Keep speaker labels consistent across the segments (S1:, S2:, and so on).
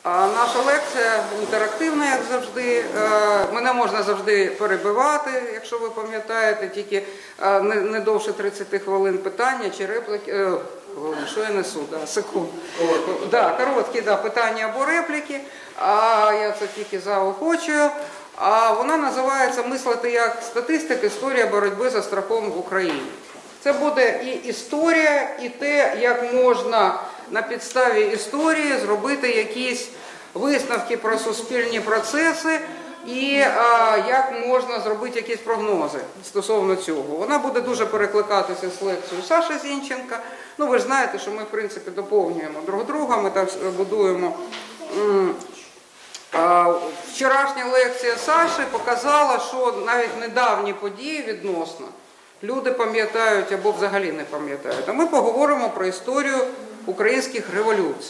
S1: Наша лекція інтерактивна, як завжди. Мене можна завжди перебивати, якщо ви пам'ятаєте, тільки не довше 30 хвилин питання чи репліки. Що я несу? Секунд. Короткі питання або репліки. Я це тільки заохочую. Вона називається «Мислити як статистик. Історія боротьби за страхом в Україні». Це буде і історія, і те, як можна на підставі історії зробити якісь висновки про суспільні процеси і як можна зробити якісь прогнози стосовно цього. Вона буде дуже перекликатися з лекцією Саші Зінченка. Ну, ви ж знаєте, що ми, в принципі, доповнюємо друг друга, ми так будуємо. Вчорашня лекція Саші показала, що навіть недавні події відносно люди пам'ятають або взагалі не пам'ятають. А ми поговоримо про історію українських революцій.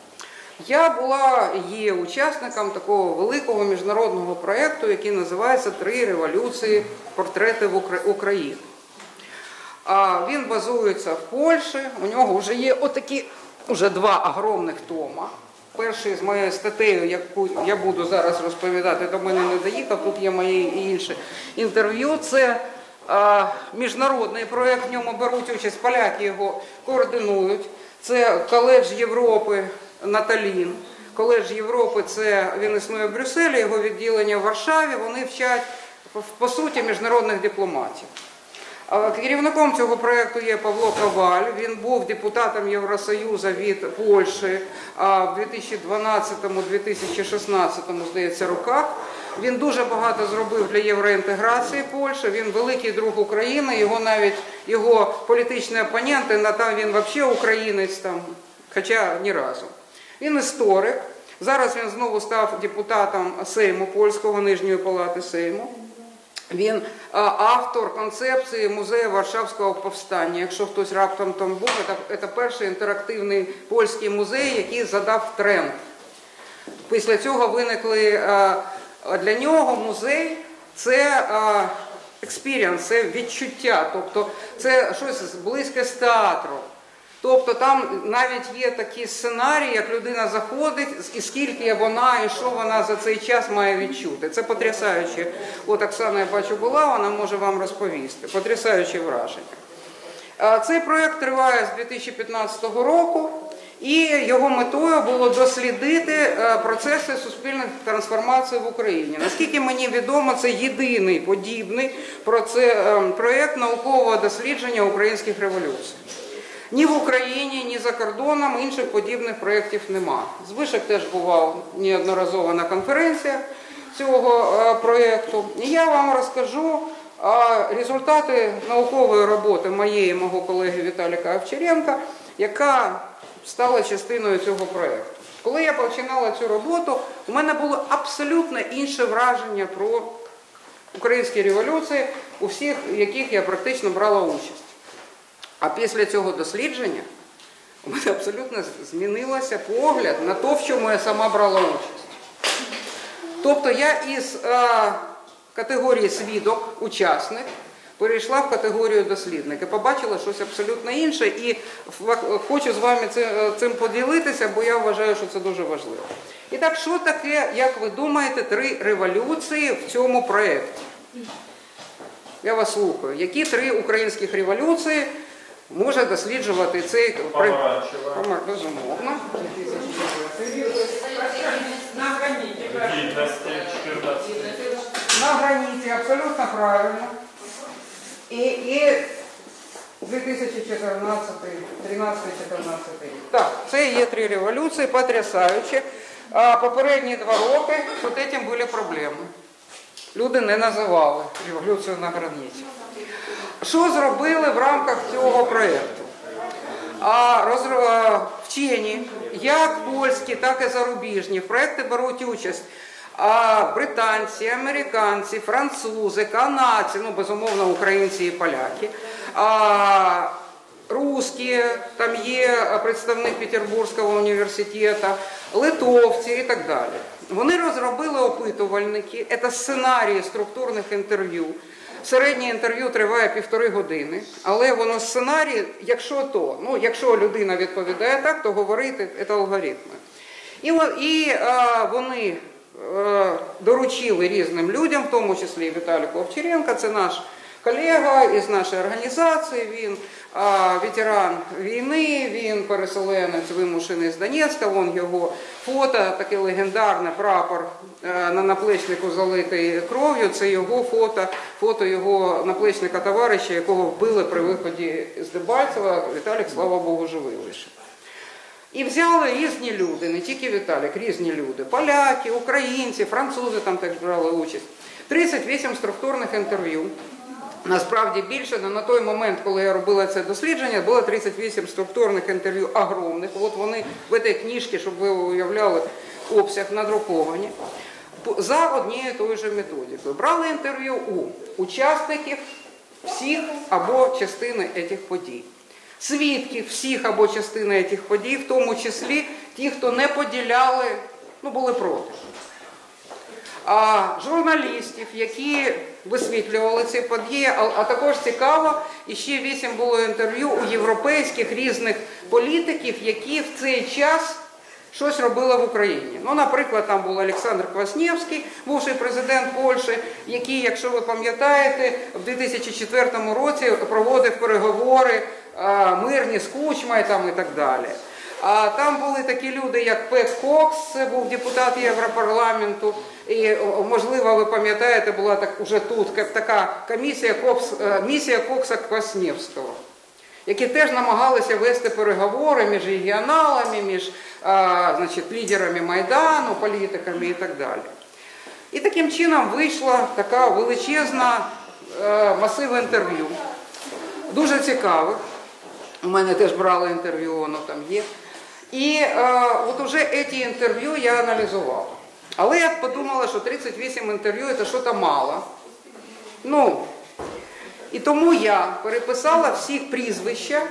S1: Я є учасником такого великого міжнародного проєкту, який називається «Три революції. Портрети України». Він базується в Польщі, у нього вже є отакі два огромних тома. Перший з моєю статтею, яку я буду зараз розповідати, до мене не доїхав, тут є мої інше інтерв'ю. Це міжнародний проєкт, в ньому беруть участь поляки, його координують. Це Коледж Європи Наталін. Коледж Європи, він існує в Брюсселі, його відділення в Варшаві, вони вчать, по суті, міжнародних дипломатів. Керівником цього проєкту є Павло Коваль, він був депутатом Євросоюзу від Польщі в 2012-2016, здається, роках. Він дуже багато зробив для євроінтеграції Польщі, він великий друг України, його політичні опоненти, він взагалі українець, хоча ні разу. Він історик, зараз він знову став депутатом Сейму Польського, Нижньої палати Сейму. Він автор концепції музею Варшавського повстання. Якщо хтось раптом там був, це перший інтерактивний польський музей, який задав тренд. Після цього виникли для нього музей – це експірієнс, це відчуття, тобто це щось близьке з театру. Тобто там навіть є такі сценарії, як людина заходить, і скільки вона, і що вона за цей час має відчути. Це потрясаюче. От Оксана, я бачу, була, вона може вам розповісти. Потрясаюче враження. Цей проєкт триває з 2015 року, і його метою було дослідити процеси суспільних трансформацій в Україні. Наскільки мені відомо, це єдиний подібний проєкт наукового дослідження українських революцій. Ні в Україні, ні за кордоном інших подібних проєктів нема. Звишек теж бував неодноразово на конференціях цього проєкту. І я вам розкажу результати наукової роботи моєї і мого колеги Віталіка Овчаренка, яка стала частиною цього проєкту. Коли я починала цю роботу, у мене було абсолютно інше враження про українські революції, у всіх яких я практично брала участь. А після цього дослідження у мене абсолютно змінився погляд на те, в чому я сама брала участь. Тобто я із категорії свідок, учасник, перейшла в категорію дослідник і побачила щось абсолютно інше. І хочу з вами цим поділитися, бо я вважаю, що це дуже важливо. І так, що таке, як ви думаєте, три революції в цьому проєкті? Я вас слухаю. Які три українських революції може досліджувати цей проєкт? Безумовно. На границі, абсолютно правильно. І 2014, 13-14 рік. Так, це є три революції, потрясаючі. Попередні 2 роки з цим були проблеми. Люди не називали революцію на границі. Що зробили в рамках цього проєкту? Вчені, як польські, так і зарубіжні, в проєкті беруть участь британці, американці, французи, канадці, безумовно, українці і поляки, русські, там є представник Петербурзького університету, литовці і так далі. Вони розробили опитувальники, це сценарії структурних інтерв'ю. Середнє інтерв'ю триває 1,5 години, але воно сценарій, якщо людина відповідає так, то говорити – це алгоритми. І вони доручили різним людям, в тому числі і Віталіку Овчаренко, це наш колега із нашої організації, він ветеран війни, він переселенець вимушений з Донецька, вон його фото, таке легендарне, прапор на наплечнику залитий кров'ю, це його фото його наплечника товариша, якого вбили при виході з Дебальцева, Віталік, слава Богу, живий лише. І взяли різні люди, не тільки Віталік, різні люди, поляки, українці, французи там теж брали участь. 38 структурних інтерв'ю. Насправді більше, але на той момент, коли я робила це дослідження, було 38 структурних інтерв'ю огромних. От вони в цій книжці, щоб ви уявляли обсяг, надруковані. За однією тою ж методикою. Брали інтерв'ю у учасників всіх або частини цих подій. Свідків всіх або частини цих подій, в тому числі ті, хто не поділяли, були проти. А журналістів, які висвітлювали ці події, а також цікаво, і ще 8 було інтерв'ю у європейських різних політиків, які в цей час щось робили в Україні. Наприклад, там був Олександр Квасневський, бувший президент Польщі, який, якщо ви пам'ятаєте, в 2004 році проводив переговори мирні з Кучмою і так далі. А там були такі люди, як Пет Кокс, це був депутат Європарламенту, і, можливо, ви пам'ятаєте, була уже тут така місія Кокса-Квасневського, які теж намагалися вести переговори між регіоналами, між лідерами Майдану, політиками і так далі. І таким чином вийшла така величезна масив інтерв'ю, дуже цікавих. У мене теж брали інтерв'ю, воно там є. І от уже ці інтерв'ю я аналізувала. Але я подумала, що 38 інтерв'ю – це щось мало. І тому я переписала всі прізвища,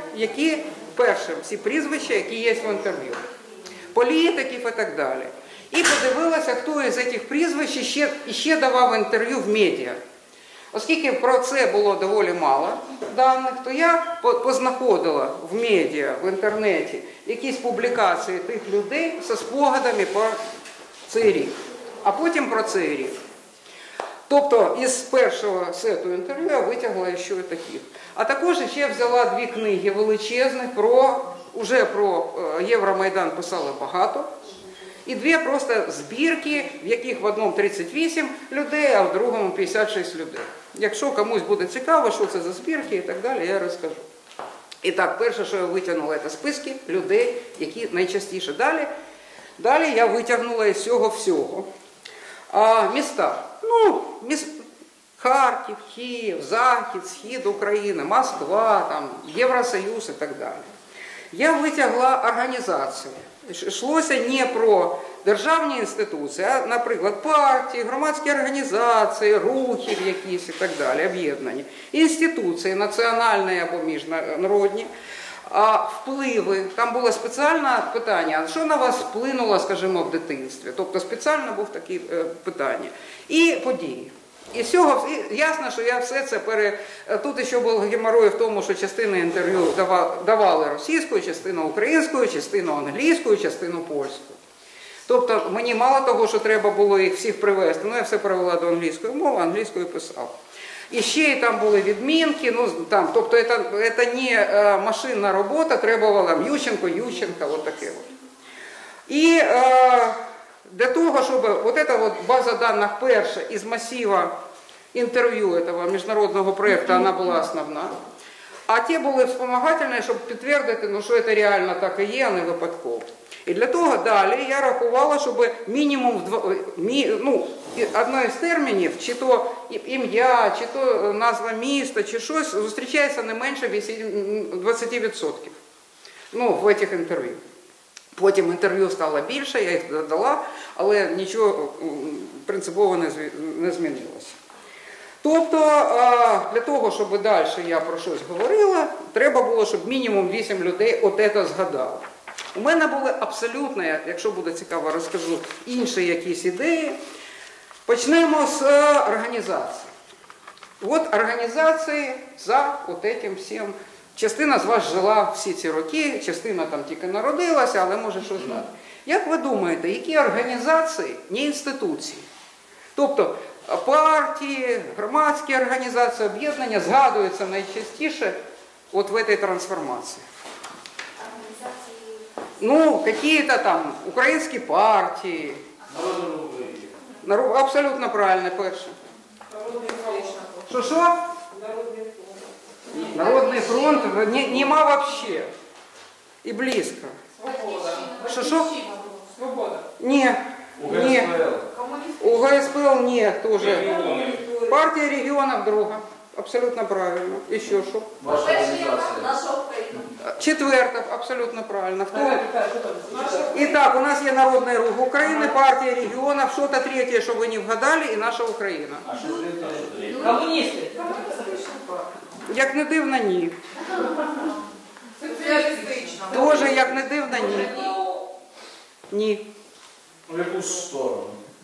S1: всі прізвища, які є в інтерв'ю. Політиків і так далі. І подивилася, хто із цих прізвищ ще давав інтерв'ю в медіа. Оскільки про це було доволі мало даних, то я познаходила в медіа, в інтернеті якісь публікації тих людей зі спогадами про цей рік, а потім про цей рік. Тобто із першого сету інтерв'ю я витягла ще таких. А також ще взяла 2 книги величезних, уже про Євромайдан писали багато, і 2 просто збірки, в яких в одному 38 людей, а в другому 56 людей. Якщо комусь буде цікаво, що це за збірки і так далі, я розкажу. І так, перше, що я витягнула, це списки людей, які найчастіше. Далі я витягнула із цього всього. Міста. Харків, Київ, Захід, Схід України, Москва, Євросоюз і так далі. Я витягла організацію. Йшлося не про державні інституції, а, наприклад, партії, громадські організації, рухи якісь і так далі, об'єднані. Інституції національні або міжнародні, впливи. Там було спеціальне питання, що на вас вплинуло, скажімо, в дитинстві. Тобто спеціально було таке питання. І події. І з цього ясно, що я все це Тут ще був геморрой в тому, що частину інтерв'ю давали російською, частину українською, частину англійською, частину польською. Тобто мені мало того, що треба було їх всіх привести, я все перевела до англійської мови, англійською писав. І ще там були відмінки, тобто це не машинна робота, треба було Ющенко, от таке. І для того, щоб вот эта вот база данных перша из массива интервью этого международного проекта, она была основна. А ті були вспомагательні, щоб підтвердити, що це реально так і є, а не випадково. І для того далі я рахувала, щоб мінімум одне із термінів, чи то ім'я, чи то назва міста, чи щось, зустрічається не менше 20% в цих інтерв'ю. Потім інтерв'ю стало більше, я їх додала, але нічого принципово не змінилося. Тобто, для того, щоб далі я про щось говорила, треба було, щоб мінімум 8 людей це згадало. У мене були абсолютно, якщо буде цікаво, розкажу, інші якісь ідеї. Почнемо з організації. От організації за цим всім. Частина з вас жила всі ці роки, частина там тільки народилася, але може щось знати. Як ви думаєте, які організації, не інституції, тобто партії, громадські організації, об'єднання згадуються найчастіше от в цій трансформації? Ну, какие-то там українські партії. Абсолютно правильно, перше. Що? Народний фронт нема вообще. І близько. Що?
S2: Свобода.
S1: Ні. УГСПЛ нет тоже. Партия регионов друга. Абсолютно правильно. Еще что?
S3: Ваша організація.
S1: Четвертов, абсолютно правильно. Кто? Итак, у нас есть Народный рух Украины, партия регионов, что-то третье, что вы не вгадали, и наша Украина.
S2: Комуністи.
S1: Як не дивно, ні.
S2: Соціалістично.
S1: Тоже, як не дивно, ні. Ні.
S3: В яку сторону?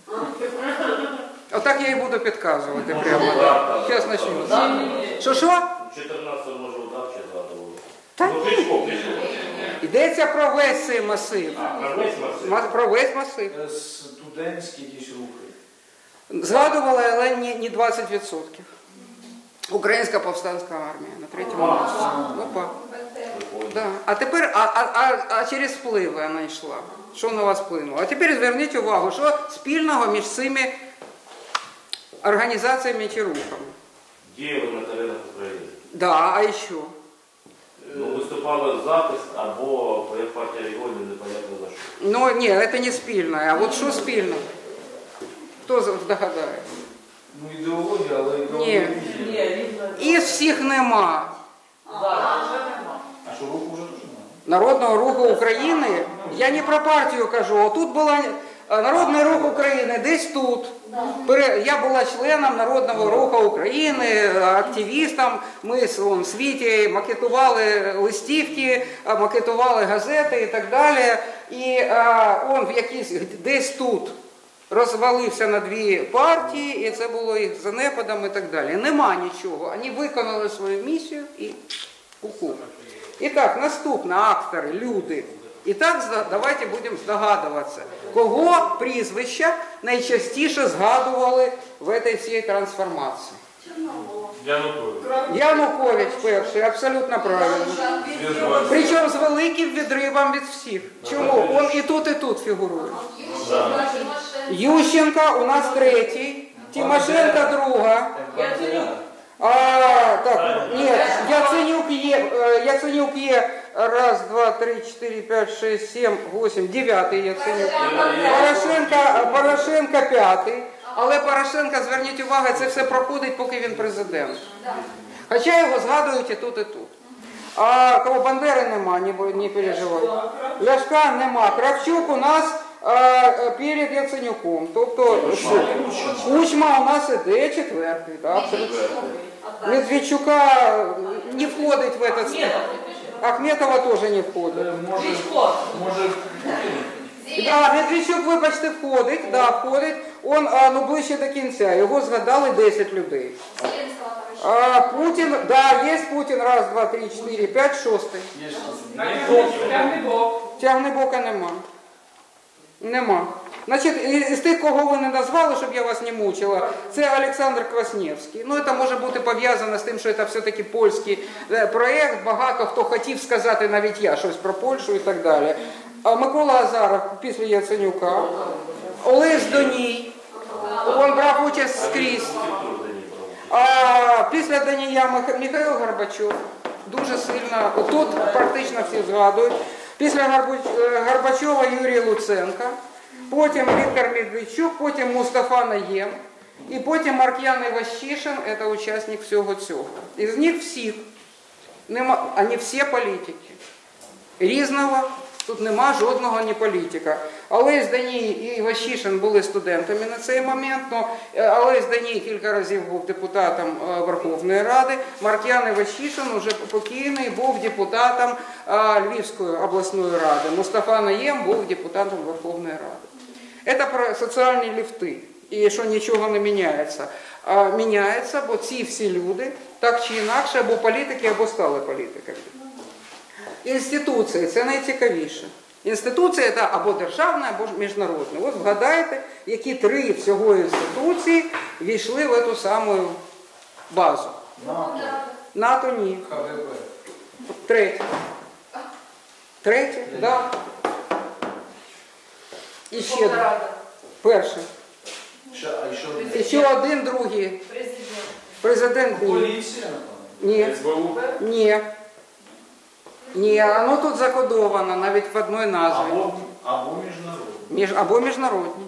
S1: Отак я і буду підказувати прямо. Зараз почнемо. Що?
S4: 14 може удар чи згадували?
S1: Та
S4: Ну,
S1: ні.
S4: Кличко.
S1: Йдеться про весь цей масив.
S4: Про весь масив?
S1: Про весь масив.
S3: Студентські якісь рухи.
S1: Згадували, але не 20%. Українська повстанська армія на третьому місці. Опа. Да. А тепер, через впливи вона йшла. Що на вас вплинуло? А тепер зверніть увагу, що спільного між цими організаціями чи рухами.
S4: Діяли на теренах України.
S1: Да, а ще?
S4: Ну, виступали захист або як партія регіонів, непонятно за що.
S1: Ну, ні, це не спільне. А от що спільне? Хто здогадає?
S3: Ну, ідеологія, але
S1: Ні.
S3: ідеологія.
S1: Із всіх нема.
S3: А що руху вже дуже немає?
S1: Народного руху України, я не про партію кажу, тут була Народний рух України, десь тут. Я була членом Народного руху України, активістом, ми з світі макетували листівки, макетували газети і так далі. І він десь тут розвалився на дві партії, і це було їх занепадом і так далі. Нема нічого, вони виконали свою місію і ку-ку. І так, наступне, актори, люди. І так, давайте будемо здогадуватися, кого прізвища найчастіше згадували в цій всій трансформації. Янукович перший, абсолютно правильно. Причому з великим відривом від всіх. Чому? Він і тут фігурує. Ющенко у нас третій, Тимошенко друга. Яценюк є, раз, два, три, чотири, п'ять, шесть, сім, вісім, дев'ятий Яценюк. Порошенко п'ятий. Але Порошенко, зверніть увагу, це все проходить, поки він президент. Хоча його згадують і тут, і тут. А кого Бандери нема, не переживайте. Ляшка нема. Кравчук у нас перед Яценюком. Тобто Кучма у нас іде четвертий. Да, абсолютно. Медведчука не входить в этот список. Ахметова теж не входить.
S3: Може,
S1: Да, Медведчук, вибачте, входить, да, входить. Он ближче до кінця. Його згадали 10 людей. Путін, да, є Путін, раз, два, три, чотири, п'ять, шостий. Тягнебока нема. Нема. Значить, із тих, кого ви не назвали, щоб я вас не мучила, це Олександр Квасневський. Ну, це може бути пов'язано з тим, що це все-таки польський проєкт. Багато хто хотів сказати, навіть я, щось про Польщу і так далі. Микола Азаров після Яценюка. Олесь Доній. Він брав участь скрізь. Після Донія Михайло Горбачов. Дуже сильно. Тут практично всі згадують. Після Горбачова Юрій Луценко. Потім Віктор Медведчук, потім Мустафа Наєм, і потім Марк'ян Іващишин, це учасник всього цього. Із них всіх, вони всі політики. Різного, тут нема жодного не політика. Олесь Даній і Іващишин були студентами на цей момент, Олесь Даній кілька разів був депутатом Верховної Ради, Марк'ян Іващишин уже покійний був депутатом Львівської обласної ради, Мустафа Наєм був депутатом Верховної Ради. Це про соціальні ліфти, і що нічого не міняється. Міняється, бо ці всі люди, так чи інакше, або політики, або стали політиками. Інституції – це найцікавіше. Інституція це або державна, або міжнародна. От вгадайте, які 3 всього інституції війшли в цю саму базу.
S3: НАТО,
S1: НАТО ні.
S3: КГБ.
S1: Третє. Третє, так. Да. І ще перше.
S3: А ще один.
S1: І ще один, другий. Президент ні.
S3: Поліція,
S1: Ні.
S3: СБУ.
S1: Ні. Ні, воно тут закодовано навіть в одній назві.
S3: Або міжнародні.
S1: Або міжнародні.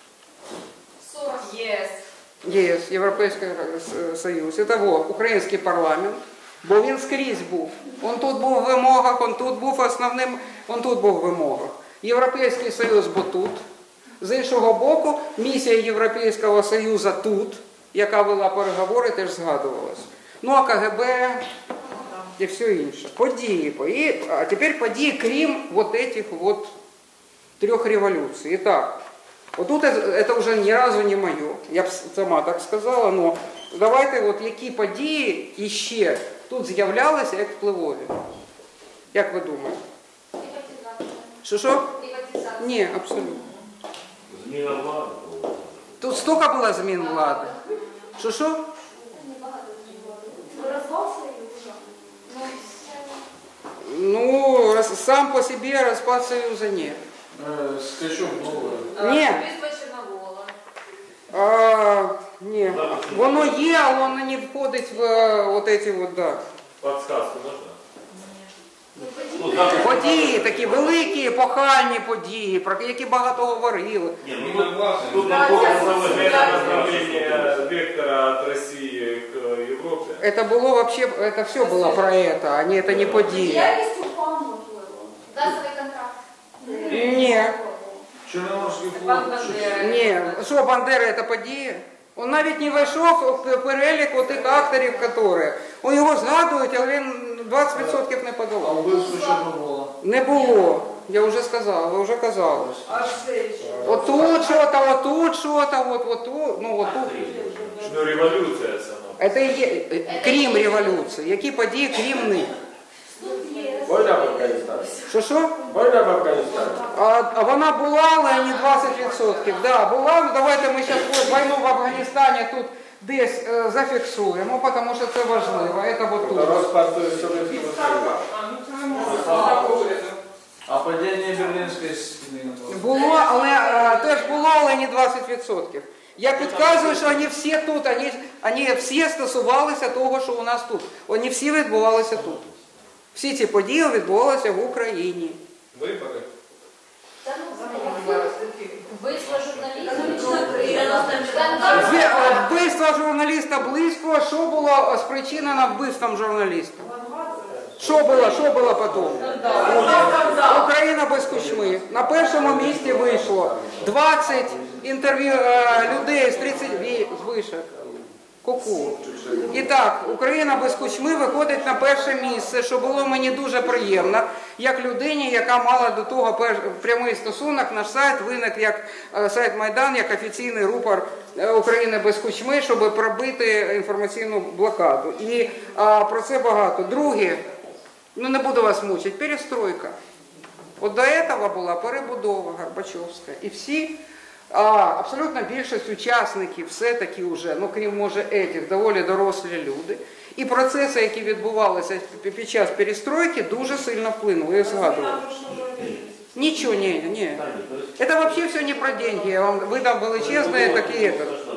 S2: ЄС.
S1: ЄС, Європейський Союз. Це український парламент, бо він скрізь був. Он тут був в вимогах, он тут був основним, он тут був в вимогах. Європейський Союз, бо тут. З іншого боку, місія Європейського Союзу тут, яка вела переговори, теж згадувалась. Ну а КГБ і все інше. Події. А тепер події, крім вот этих вот 3 революцій. І так, отут це вже ні разу не моє, я б сама так сказала, но давайте от які події іще тут з'являлися як впливові. Як ви думаєте? Що? Ні, абсолютно.
S4: Зміна влади.
S1: Тут стільки було змін влади. Що? Ну, сам по себе распад Союза нет.
S3: Скачок новий.
S1: Ні.
S2: Вбивство Чорновола.
S1: Ні. Воно є, але воно не входить в вот эти вот, да.
S4: Подсказку можна?
S1: Події, такі великі, епохальні події, про які багато говорили.
S4: Ні, ну тут направление вектора от России к Европе.
S1: Это было вообще, это все было про это, а не это не події.
S5: Діяльність УПА, можливо. Газовий контракт.
S1: Ні.
S3: Чорноморський флот.
S1: Ні. Що, Бандера это подія? Он навіть не вийшов в перелік отих акторів, які. У його згадують, але він 20% не
S3: А
S1: подавав.
S3: вбивство Чорновола.
S1: Не було. Я вже сказала, ви вже казали.
S2: Аж все ще.
S1: Отут що-то, отут що-то, отут, ну отут.
S4: Ну, революція сама.
S1: Це і є, крім революції. Які події, крім них?
S6: Война в Афганістані.
S1: Що?
S6: Война в Афганістані.
S1: А вона була, але не 20%. Да, була, ну давайте ми зараз війну в Афганістані тут десь зафіксуємо, тому що це важливо. Це вот тут.
S6: Розпад Совєтського Союзу.
S3: А падіння Берлінської стіни.
S1: Було, але теж було, але не 20%. Я підказую, що вони всі тут, вони всі стосувалися того, що у нас тут. Вони всі відбувалися тут. Всі ці події відбувалися в Україні.
S3: Вибори.
S5: Вбивство журналістів.
S1: Вбивство журналіста Близького, що було спричинено вбивством журналіста? Що було потім? Україна без Кучми. На першому місці вийшло 20 інтерв'ю людей з 30 вишок. Ку-ку. І так, Україна без Кучми виходить на перше місце, що було мені дуже приємно, як людині, яка мала до того прямий стосунок. Наш сайт виник як сайт Майдан, як офіційний рупор України без Кучми, щоб пробити інформаційну блокаду. І про це багато. Друге, ну не буду вас мучити, перестройка. От до цього була перебудова Горбачовська. І всі, абсолютно більшість учасників все-таки вже, ну крім може етих, доволі дорослі люди. І процеси, які відбувалися під час перестройки, дуже сильно вплинули, я згадувала. Нічого, ні. Це взагалі все не про деньги, я вам видам величезне такі.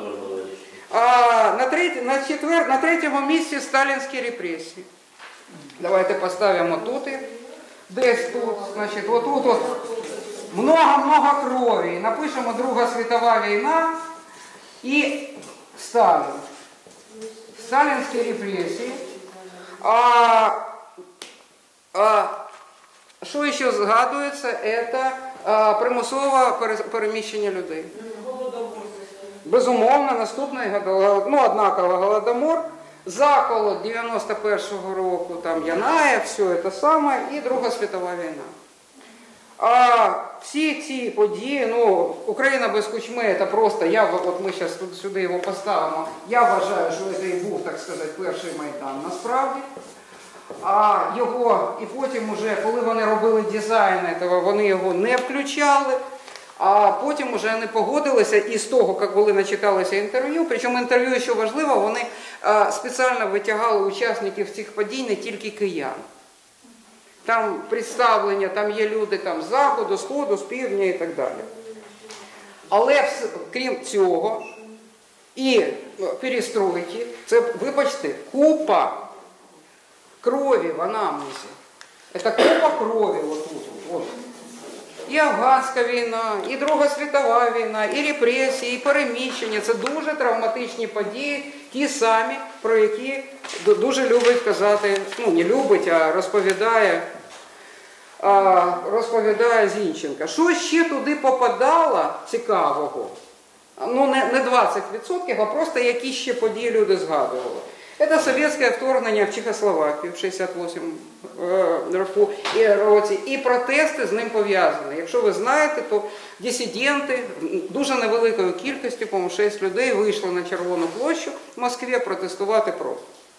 S1: На третьому місці сталінські репресії. Давайте поставимо тут їх. Десь тут, значить, отут от много-много крові. Напишемо Друга світова війна і Сталін. Сталінські репресії. Що ще згадується? Це примусове переміщення людей. Безумовно, наступний, ну, однаково Голодомор. Заколот 91-го року, там Янаєв, все це саме, і Друга світова війна. Всі ці події, ну, Україна без Кучми, це просто, от ми зараз тут сюди його поставимо, я вважаю, що це і був, так сказати, перший Майдан насправді. А його, і потім уже, коли вони робили дизайн этого, вони його не включали. А потім вже не погодилися, і з того, як коли начиталися інтерв'ю, причому інтерв'ю, що важливо, вони спеціально витягали учасників цих подій не тільки киян. Там представлення, там є люди там, з заходу, сходу, з півдня і так далі. Але крім цього, і перестройки, це, вибачте, купа крові в анамнезі. Це купа крові отут. От. І Афганська війна, і Друга світова війна, і репресії, і переміщення. Це дуже травматичні події, ті самі, про які дуже любить казати, ну не любить, а розповідає Зінченко. Що ще туди попадало цікавого? Ну не 20%, а просто які ще події люди згадували. Це совєтське вторгнення в Чехословакію в 68 році і протести з ним пов'язані. Якщо ви знаєте, то дисиденти дуже невеликою кількістю, по-моєму, 6 людей вийшли на Червону площу в Москві протестувати проти.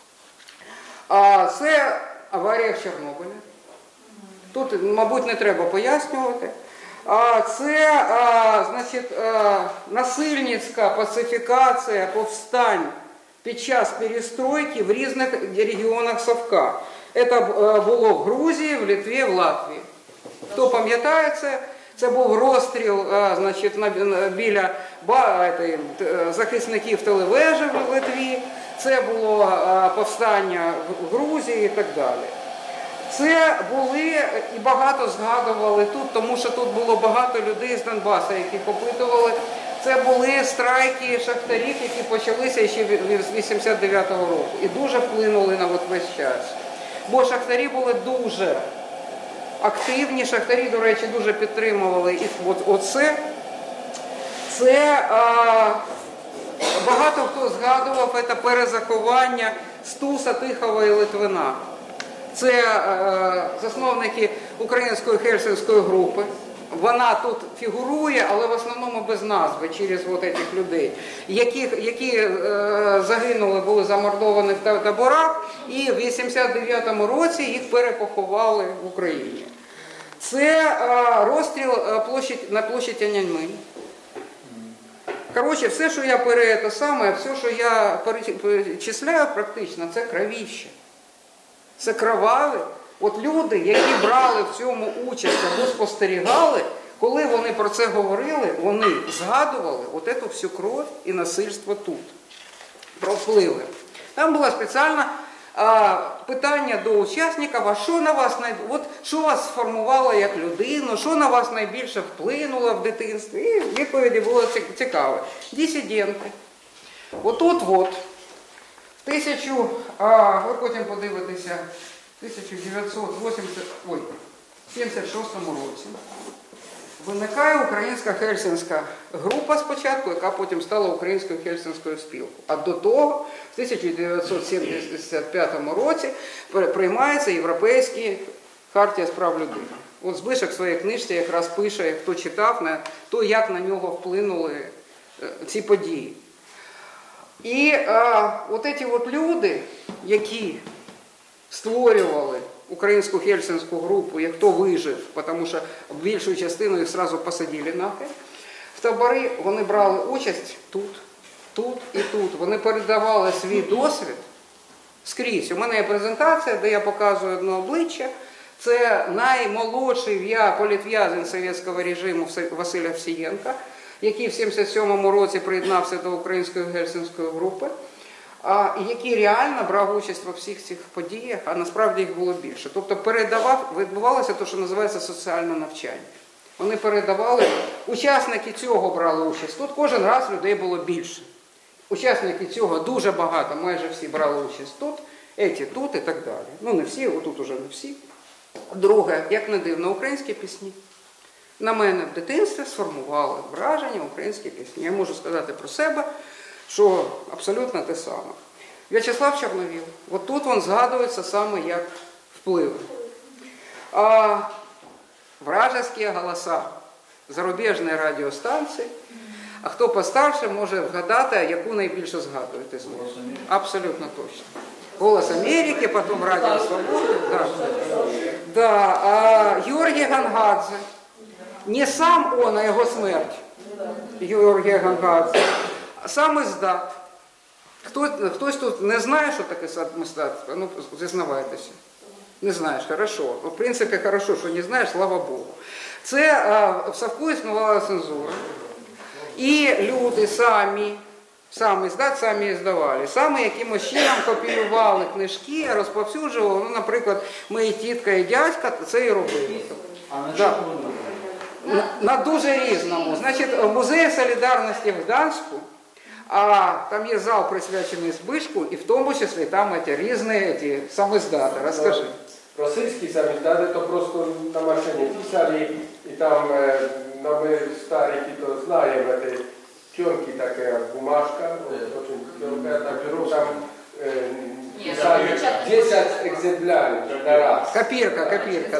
S1: Це аварія в Чорнобилі. Тут, мабуть, не треба пояснювати. Це, значить, насильницька пацифікація повстань під час перестройки в різних регіонах Совка. Це було в Грузії, в Литві, в Латвії. Хто пам'ятає це? Це був розстріл, значить, біля захисників телевежі в Литві. Це було повстання в Грузії і так далі. Це були, і багато згадували тут, тому що тут було багато людей з Донбасу, які опитували. Це були страйки шахтарів, які почалися ще з 89-го року і дуже вплинули на весь час. Бо шахтарі були дуже активні, шахтарі, до речі, дуже підтримували і оце. Це багато хто згадував, це перезаховання Стуса, Тихого і Литвина. Це засновники української хельсинської групи. Вона тут фігурує, але в основному без назви, через цих людей, які загинули, були замордовані в таборах, і в 89-му році їх перепоховали в Україні. Це розстріл на площі Тяньаньминь. Коротше, все, що я все, що я перечисляю практично, це кровіще. Це кроваві. От люди, які брали в цьому участь або спостерігали, коли вони про це говорили, вони згадували от цю всю кров і насильство тут. Про впливи. Там було спеціальне питання до учасників, а що вас сформувало як людину, що на вас найбільше вплинуло в дитинстві. І відповіді було цікаві. Дисиденти. Отут, ви потім подивитеся, в 1976 році виникає Українська Хельсинська група спочатку, яка потім стала Українською Хельсинською спілкою. А до того, в 1975 році, приймається Європейська хартія з прав людини. От Збишек в своїй книжці якраз пише, хто читав, на то, як на нього вплинули ці події. І ці люди, які створювали Українську Хельсинську групу, як хто вижив, тому що більшу частину їх одразу посадили нахер, в табори, вони брали участь тут і тут. Вони передавали свій досвід скрізь. У мене є презентація, де я показую одне обличчя. Це наймолодший політв'язень совєтського режиму Василь Овсієнко, який в 1977 році приєднався до Української Хельсинської групи, який реально брав участь во всіх цих подіях, а насправді їх було більше. Тобто відбувалося те, що називається соціальне навчання. Вони передавали, учасники цього брали участь. Тут кожен раз людей було більше. Учасники цього дуже багато, майже всі брали участь тут, тут і так далі. Ну не всі, отут уже не всі. Друге, як не дивно, українські пісні. На мене в дитинстві сформували враження українські пісні. Я можу сказати про себе, що абсолютно те саме. В'ячеслав Чорновіл. От тут він згадується саме як впливи. Вражеські голоса, зарубіжні радіостанції. А хто постарше може вгадати, яку найбільше згадуєте з них. Абсолютно точно. «Голос Америки», потом «Радио Свободы». Да. Да, а Георгий Гангадзе. Не сам он, а його смерть. Георгія Гангадзе. Сам издат. Хтось тут не знає, що таке самоздат? Ну, зізнавайтеся. Не знаєш, хорошо. Ну, в принципі, хорошо, що не знаєш, слава Богу. Це в Совку існувала цензура. І люди самі іздат, самі іздавали. Саме якимось чином копіювали книжки, розповсюджували. Ну, наприклад, мої тітка і дядька це і робили.
S3: А на
S1: Да.
S3: чому ви?
S1: На дуже різному. Значить, в Музеї Солідарності в Гданську, а там є зал, присвячений Збишку, і в тому числі там різні самиздати. Розкажи.
S6: Російські самиздати, то просто на машині писали, і там, ми старі, то знаємо, це тонкий така бумажка, очень тонкая, там писали 10 экземпляров на раз.
S1: Копірка, да.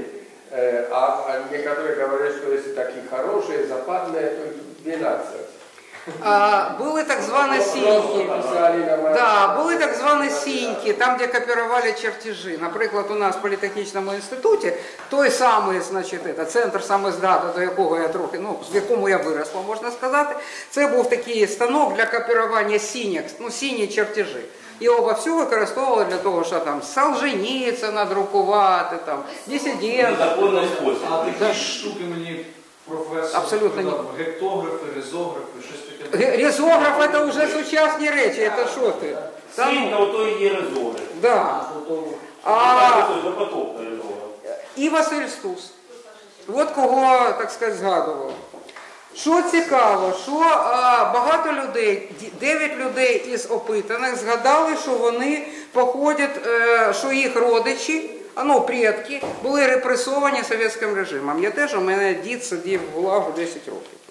S6: А некоторые говорят, что если такие хорошие, западные, то 12.
S1: Були так звані сіньки. Да, були так звані сіньки, там, де копірували чертежі. Наприклад, у нас в Політехнічному інституті той самий, значить, центр самиздату, до якого я трохи, ну, в якому я виросла, можна сказати, це був такий станок для копірування сіньок, ну, сіні чертежі. Його вовсю використовували для того, що там Солженіцина надрукувати, там, дисидент.
S4: Незаконний спосіб.
S3: А такі штуки мені професор
S1: Абсолютно ні.
S3: сказав, гектографи, ризографи, щось таке.
S1: Різограф – це вже сучасні речі, це що ти? Там,
S4: Сінька, ото і є резони.
S1: да.
S4: Так, ось запотопна резона.
S1: І Василь Стус. От кого, так сказати, згадував. Що цікаво, що багато людей, 9 людей із опитаних згадали, що вони походять, що їх родичі, ну, предки, були репресовані совєтським режимом. Я теж, у мене дід сидів в ГУЛАГу 10 років.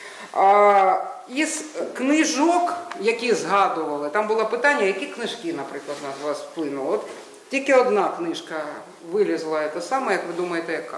S1: Із книжок, які згадували, там було питання, які книжки, наприклад, на вас вплинули. От тільки одна книжка вилізла, це саме, як ви думаєте, яка?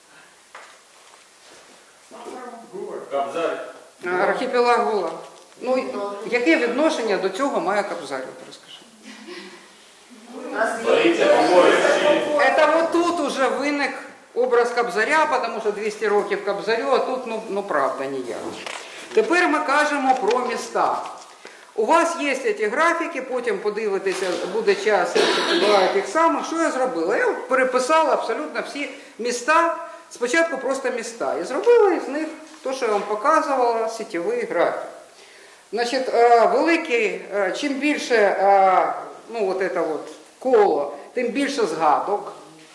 S3: Кобзарь.
S1: Архіпелаг ГУЛАГ. Ну, яке відношення до цього має Кобзар? Розкажи.
S4: Боріться, поборюючи.
S1: Это вот тут уже виник образ Кобзаря, потому що 200 років Кобзарю, а тут, ну правда, ніяк. Тепер ми кажемо про міста. У вас є ці графіки, потім подивитися, буде час, їх самих. Що я зробила? Я переписала абсолютно всі міста, спочатку просто міста. І зробила з них те, що я вам показувала, сітєвий графік. Значить, великий, чим більше, ну, от це от коло, тим більше згадок.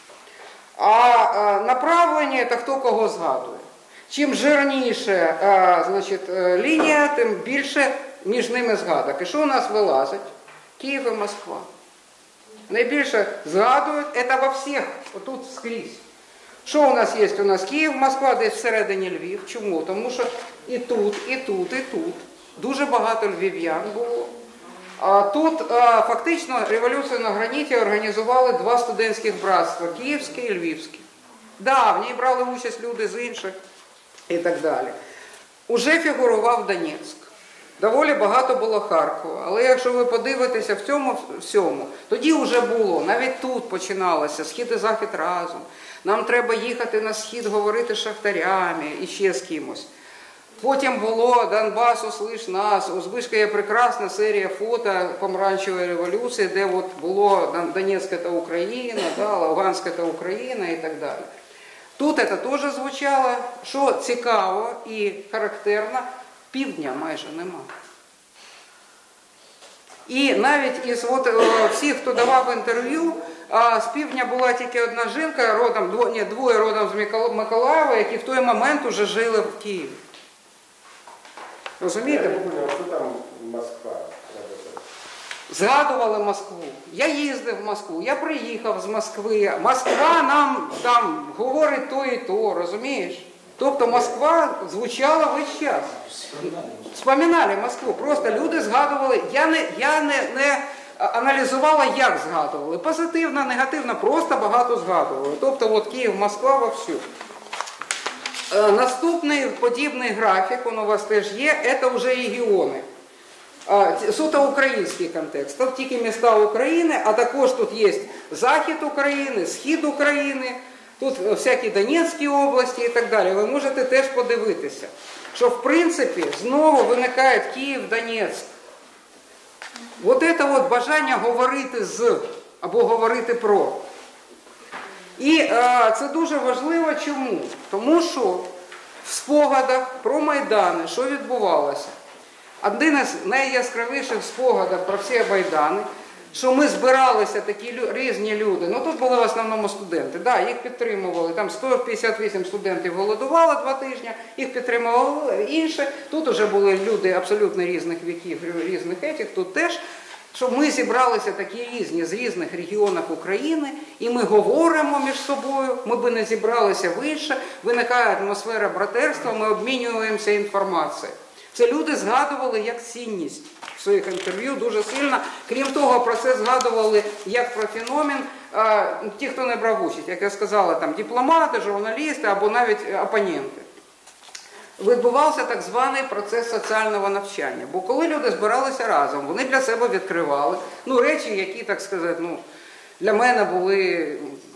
S1: А направлення – це хто кого згадує. Чим жирніше, значить, лінія, тим більше між ними згадок. І що у нас вилазить? Київ і Москва. Найбільше згадують, це во всіх, отут скрізь. Що у нас є? У нас Київ, Москва, десь всередині Львів. Чому? Тому що і тут, і тут, і тут. Дуже багато львів'ян було. А тут фактично революцію на граніті організували 2 студентських братства – Київське і Львівське. Да, в ній брали участь люди з інших і так далі. Уже фігурував Донецьк. Доволі багато було Харкова. Але якщо ви подивитеся в цьому всьому, тоді вже було, навіть тут починалося схід і захід разом. Нам треба їхати на схід, говорити з шахтарями і ще з кимось. Потім було «Донбас, услиш нас». У Збишка є прекрасна серія фото помаранчевої революції, де от було Донецька та Україна, да, Луганська та Україна і так далі. Тут це теж звучало, що цікаво і характерно, півдня майже нема. І навіть із всіх, хто давав інтерв'ю, з півдня була тільки одна жінка, двоє родом з Миколаєва, які в той момент вже жили в Києві. Розумієте?
S6: Я не понял, що там Москва?
S1: Згадували Москву. Я їздив в Москву, я приїхав з Москви. Москва нам там говорить то і то, розумієш? Тобто Москва звучала весь час. Вспоминали Москву, просто люди згадували. Я не аналізувала, як згадували. Позитивно, негативно, просто багато згадували. Тобто от Київ, Москва вовсю. Наступний подібний графік, він у вас теж є, це вже регіони. суто український контекст. Тут тільки міста України, а також тут є захід України, схід України, тут всякі Донецькі області і так далі. Ви можете теж подивитися, що в принципі знову виникає Київ-Донецьк. От це от бажання говорити з або говорити про. І це дуже важливо чому? Тому що в спогадах про Майдани, що відбувалося? Один із найяскравіших спогадів про всі Майдани, що ми збиралися такі різні люди, ну тут були в основному студенти, да, їх підтримували, там 158 студентів голодувало 2 тижні, їх підтримували інші, тут вже були люди абсолютно різних віків, різних етих, тут теж, що ми зібралися такі різні, з різних регіонів України, і ми говоримо між собою, ми би не зібралися вище, виникає атмосфера братерства, ми обмінюємося інформацією. Це люди згадували як цінність в своїх інтерв'ю дуже сильно. Крім того, про це згадували як про феномен ті, хто не брав участь, як я сказала, там дипломати, журналісти або навіть опоненти. Відбувався так званий процес соціального навчання. Бо коли люди збиралися разом, вони для себе відкривали речі, які, так сказати, для мене були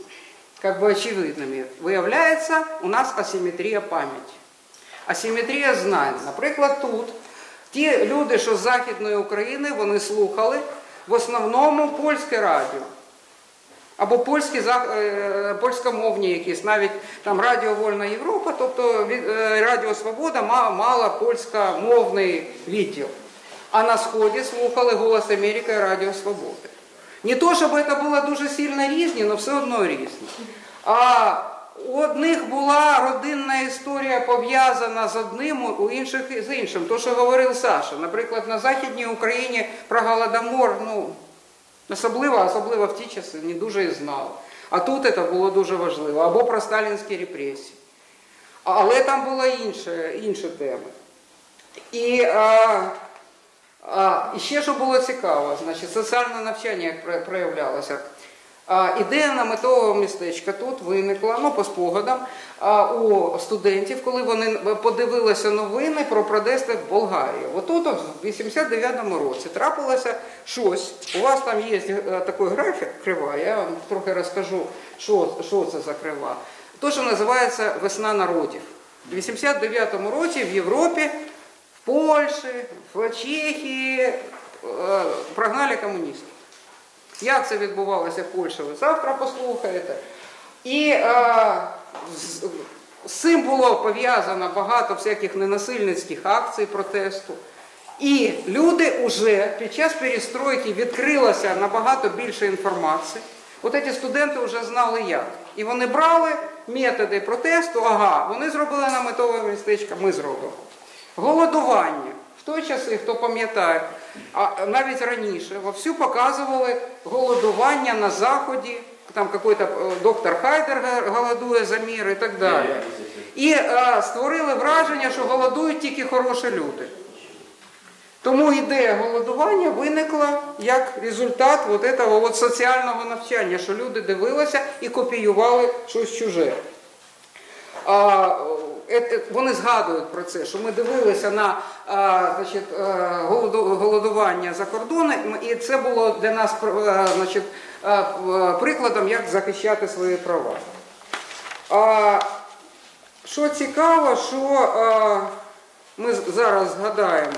S1: очевидними. Виявляється, у нас асиметрія пам'яті. Асиметрія знань. Наприклад, тут ті люди, що з Західної України, вони слухали в основному польське радіо. Або польськомовні якісь, навіть там Радіо Вольна Європа, тобто Радіо Свобода мала польськомовний відділ. А на Сході слухали Голос Америки і Радіо Свободи. Не то, щоб це було дуже сильно різні, але все одно різні. А у одних була родинна історія пов'язана з одним, у інших з іншим. То, що говорив Саша. Наприклад, на Західній Україні про Голодомор, особливо в ті часи, не дуже і знали. А тут це було дуже важливо. Або про сталінські репресії. Але там були інші теми. І ще, що було цікаво, значить, соціальне навчання як проявлялося. Ідея наметового містечка тут виникла, по спогадам, у студентів, коли вони подивилися новини про протести в Болгарії. Отут в 89-му році трапилося щось. У вас там є такий графік, крива, я вам трохи розкажу, що це за крива. То, що називається «Весна народів». В 89-му році в Європі, в Польщі, в Чехії прогнали комуністів. Як це відбувалося в Польщі, ви завтра послухаєте. І з цим було пов'язано багато всяких ненасильницьких акцій протесту. І люди вже під час перестройки відкрилося набагато більше інформації. От ці студенти вже знали як. І вони брали методи протесту, вони зробили наметове містечко, ми зробимо. Голодування. В той часи, хто пам'ятає, а навіть раніше, вовсю показували голодування на Заході, там якийсь доктор Хайдер голодує за мир і так далі. І створили враження, що голодують тільки хороші люди. Тому ідея голодування виникла як результат цього соціального навчання, що люди дивилися і копіювали щось чуже. Вони згадують про це, що ми дивилися на голодування за кордоном, і це було для нас прикладом, як захищати свої права. Що цікаво, що ми зараз згадаємо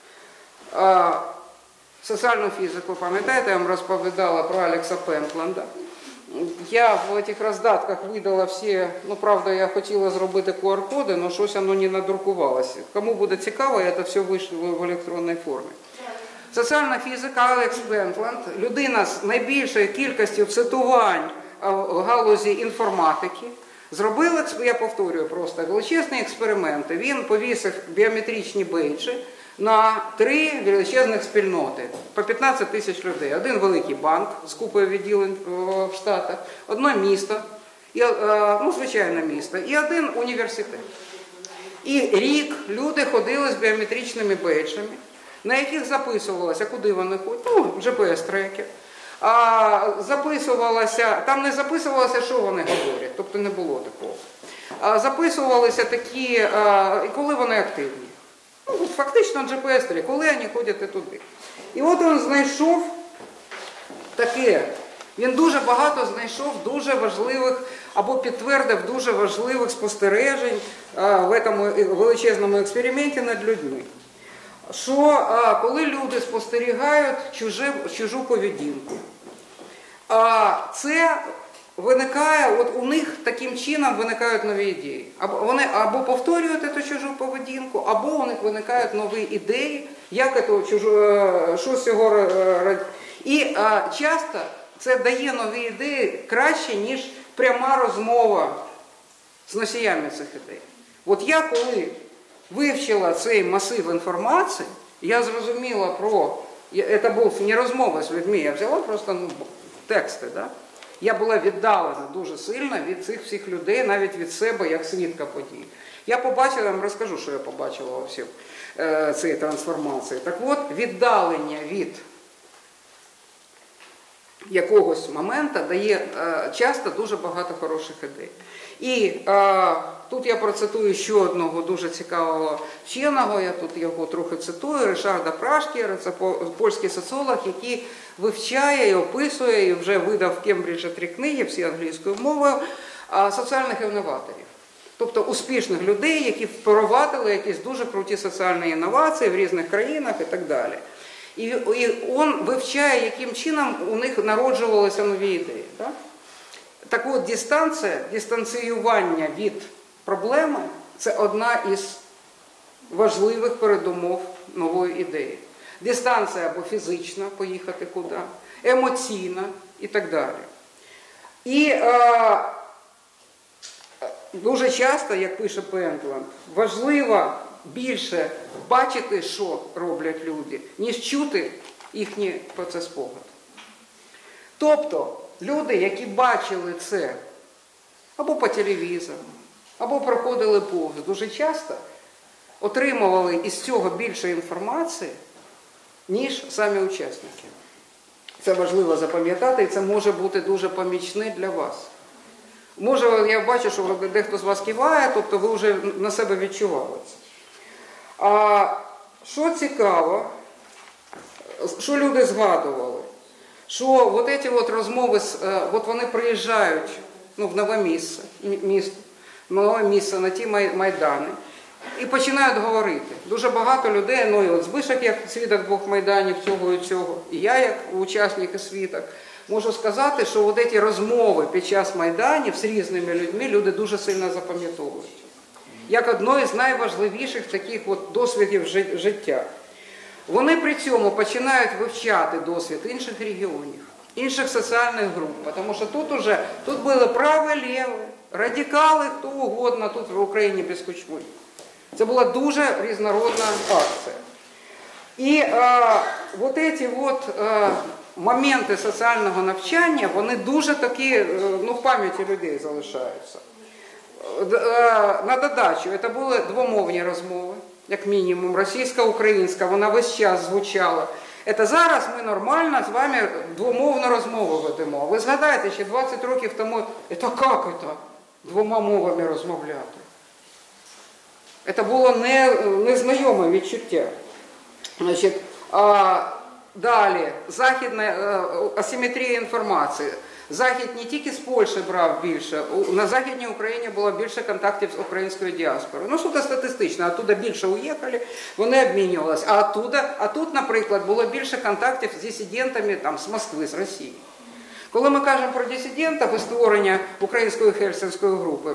S1: соціальну фізику, пам'ятаєте, я вам розповідала про Алекса Пентланда. Я в цих роздатках видала всі, правда, я хотіла зробити QR-коди, але щось воно не надрукувалося. Кому буде цікаво, це все вийшло в електронній формі. Соціальна фізика Алекс Пентланд, людина з найбільшою кількістю цитувань в галузі інформатики, зробив, я повторюю просто, величезні експерименти. Він повісив біометричні бейджі на 3 величезних спільноти, по 15 тисяч людей. Один великий банк з купою відділень в Штатах, одне місто, звичайне місто, і один університет. І рік люди ходили з біометричними бейджами, на яких записувалося, куди вони ходять, GPS-треки. Там не записувалося, що вони говорять, тобто не було такого. Записувалися такі, і коли вони активні. Ну, от фактично GPS-3, коли вони ходять туди. І от він знайшов таке. Він дуже багато знайшов дуже важливих, або підтвердив дуже важливих спостережень в цьому величезному експерименті над людьми. Що коли люди спостерігають чужу поведінку, це виникає, от у них таким чином виникають нові ідеї. Вони або повторюють цю чужу поведінку, або у них виникають нові ідеї, як що з цього. І часто це дає нові ідеї краще, ніж пряма розмова з носіями цих ідей. От я коли вивчила цей масив інформації, я зрозуміла про, це був не розмова з людьми, я взяла просто тексти, да? Я була віддалена дуже сильно від цих всіх людей, навіть від себе, як свідка подій. Я побачила, я вам розкажу, що я побачила у всіх цій трансформації. Так от, віддалення від якогось моменту дає часто дуже багато хороших ідей. І тут я процитую ще одного дуже цікавого вченого, я тут його трохи цитую, Ришарда Прашкера, це польський соціолог, який вивчає і описує, і вже видав в Кембриджі 3 книги, всі англійською мовою, соціальних інноваторів. Тобто успішних людей, які впровадили якісь дуже круті соціальні інновації в різних країнах і так далі. І він вивчає, яким чином у них народжувалися нові ідеї. Так? Так от, дистанціювання від проблеми – це одна із важливих передумов нової ідеї. Дистанція або фізична, поїхати куди, емоційна і так далі. І дуже часто, як пише Пентланд, важливо більше бачити, що роблять люди, ніж чути їхній процес спогаду. Тобто, люди, які бачили це або по телевізору, або проходили повз, дуже часто отримували із цього більше інформації, ніж самі учасники. Це важливо запам'ятати, і це може бути дуже помічне для вас. Може, я бачу, що дехто з вас киває, тобто ви вже на себе відчували це. А що цікаво, що люди згадували, що от ці от розмови, от вони приїжджають в нове місце, на ті майдани, і починають говорити. Дуже багато людей, і от Збишек як свідок 2 майданів цього і цього, і я як учасник і свідок, можу сказати, що от ці розмови під час майданів з різними людьми люди дуже сильно запам'ятовують. Як одно із найважливіших таких от досвідів життя. Вони при цьому починають вивчати досвід інших регіонів, інших соціальних груп, тому що тут були праве, ліве, радикали, хто угодно, тут в Україні без Кучми. Це була дуже різнородна акція. І от ці моменти соціального навчання, вони дуже такі, в пам'яті людей залишаються. На додачу, це були двомовні розмови, як мінімум, російсько-українська, вона весь час звучала. Це зараз ми нормально з вами двомовну розмову ведемо. Ви згадайте, ще 20 років тому, це як це? Двома мовами розмовляти. Це було незнайоме відчуття. Значить, далі, асиметрія інформації. Захід не тільки з Польщі брав більше, на Західній Україні було більше контактів з українською діаспорою. Суто статистично, оттуда більше уїхали, вони обмінювалися. А тут, наприклад, було більше контактів з дисидентами з Москви, з Росії. Коли ми кажемо про дисидентів і створення української хельсинської групи,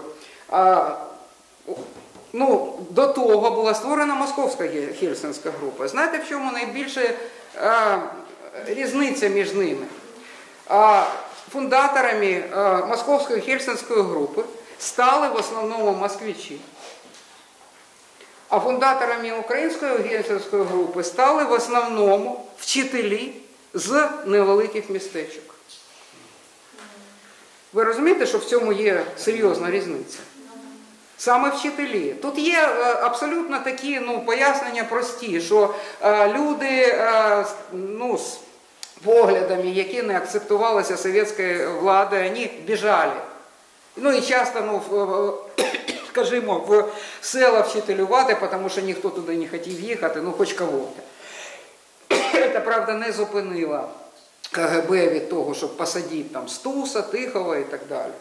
S1: до того була створена московська хельсинська група. Знаєте, в чому найбільша різниця між ними? Фундаторами московської хельсинської групи стали в основному москвичі. А фундаторами української хельсинської групи стали в основному вчителі з невеликих містечок. Ви розумієте, що в цьому є серйозна різниця? Саме вчителі. Тут є абсолютно такі пояснення прості, що люди з поглядами, які не акцептувалися совєтською владою, вони біжали. І часто скажімо, в села вчителювати, тому що ніхто туди не хотів їхати, ну хоч кого-то. Це, правда, не зупинило КГБ від того, щоб посадити там Стуса, Тихова і так далі.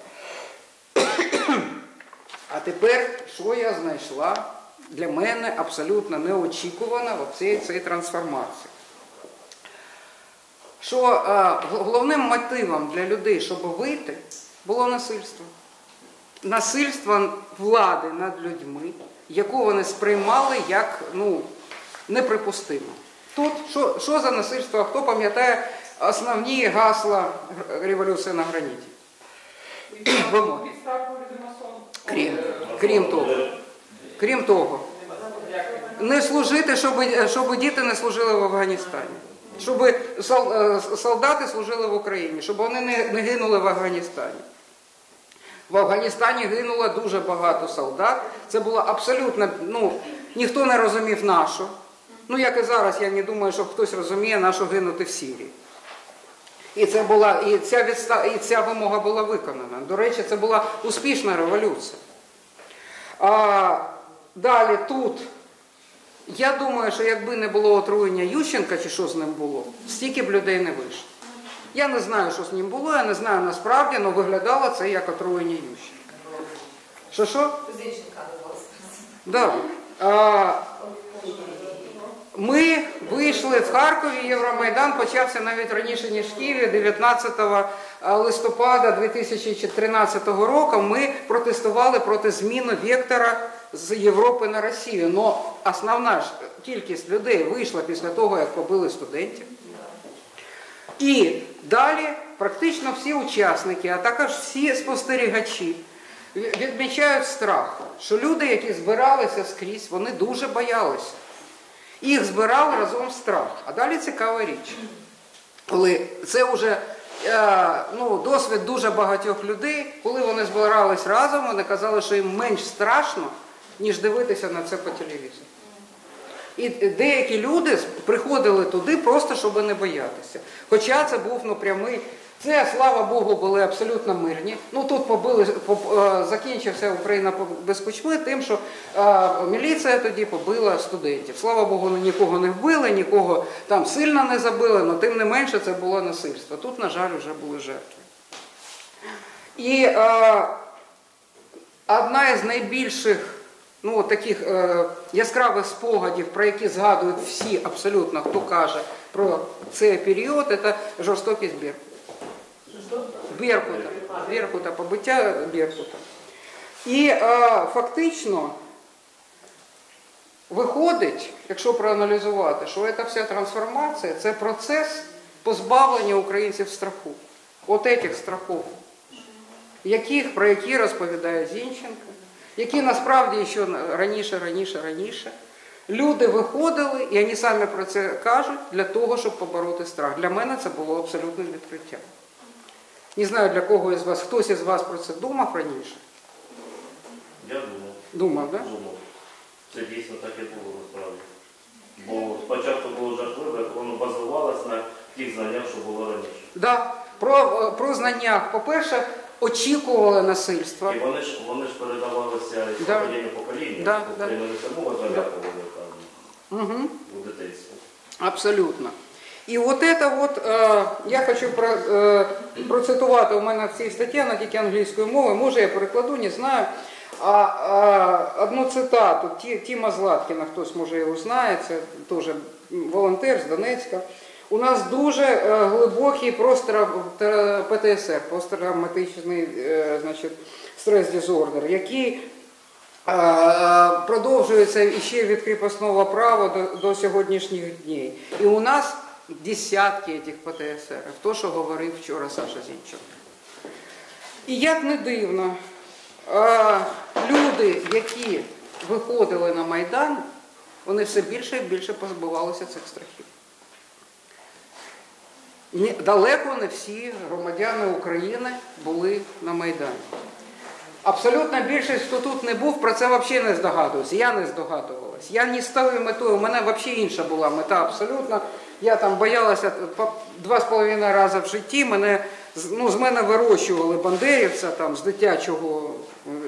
S1: А тепер, що я знайшла для мене абсолютно неочікувано в цій трансформації? Що головним мотивом для людей, щоб вийти, було насильство. Насильство влади над людьми, яку вони сприймали як неприпустимо. Тут що за насильство? Хто пам'ятає основні гасла революції на граніті?
S2: Відставку від масонів.
S1: Крім того, не служити, щоб діти не служили в Афганістані, щоб солдати служили в Україні, щоб вони не гинули в Афганістані. В Афганістані гинуло дуже багато солдат. Це було абсолютно, ніхто не розумів нашу. Як і зараз, я не думаю, що хтось розуміє, нашу гинути в Сирії. І ця вимога була виконана. До речі, це була успішна революція. Далі тут, я думаю, що якби не було отруєння Ющенка, чи що з ним було, стільки б людей не вийшло. Я не знаю, що з ним було, я не знаю насправді, але виглядало це як отруєння Ющенка. Що?
S5: З Ющенка
S1: Да. Ми вийшли в Харкові, Євромайдан почався навіть раніше, ніж в Києві, 19 листопада 2013 року ми протестували проти зміни вектора з Європи на Росію. Але основна кількість людей вийшла після того, як побили студентів. І далі практично всі учасники, а також всі спостерігачі відмічають страх, що люди, які збиралися скрізь, вони дуже боялися. Їх збирав разом страх. А далі цікава річ. Коли це вже досвід дуже багатьох людей, коли вони збирались разом, вони казали, що їм менш страшно, ніж дивитися на це по телевізору. І деякі люди приходили туди просто, щоб не боятися. Хоча це був прямий. Це, слава Богу, були абсолютно мирні. Тут закінчився Україна без Кучми тим, що міліція тоді побила студентів. Слава Богу, нікого не вбили, нікого там сильно не забили, але тим не менше це було насильство. Тут, на жаль, вже були жертви. І одна із найбільших таких яскравих спогадів, про які згадують всі абсолютно, хто каже про цей період, це жорстокість Беркута, побиття Беркута. І фактично виходить, якщо проаналізувати, що ця вся трансформація – це процес позбавлення українців страху. От цих страхов, про які розповідає Зінченко, які насправді ще раніше люди виходили, і вони самі про це кажуть, для того, щоб побороти страх. Для мене це було абсолютним відкриттям. Не знаю, для кого із вас, хтось із вас про це думав раніше?
S4: Я думав.
S1: Думав, так?
S4: Думав. Це дійсно так і було насправді. Бо спочатку було жахливо, як воно базувалося на тих знаннях, що було раніше.
S1: Так. Про знаннях, по-перше, очікували насильства.
S4: І вони ж передавалися з покоління в покоління. Ми не самого залякували у дитинстві.
S1: Абсолютно. І я хочу процитувати, у мене в цій статті, вона тільки англійською мовою, може я перекладу, не знаю, одну цитату Тіма Златкіна, хтось може його знає, це теж волонтер з Донецька. У нас дуже глибокий ПТСР, посттравматичний стрес-дизордер, який продовжується ще від кріпосного права до сьогоднішніх днів. І у нас десятки цих ПТСР, то, що говорив вчора Саша Зінченко. І як не дивно, люди, які виходили на Майдан, вони все більше і більше позбувалися цих страхів. Далеко не всі громадяни України були на Майдані. Абсолютна більшість, хто тут не був, про це взагалі не здогадувався. Я не здогадувалась. Я не з тою метою, у мене взагалі інша була мета абсолютно. Я там боялася 2,5 рази в житті, з мене вирощували бандерівця там, з дитячого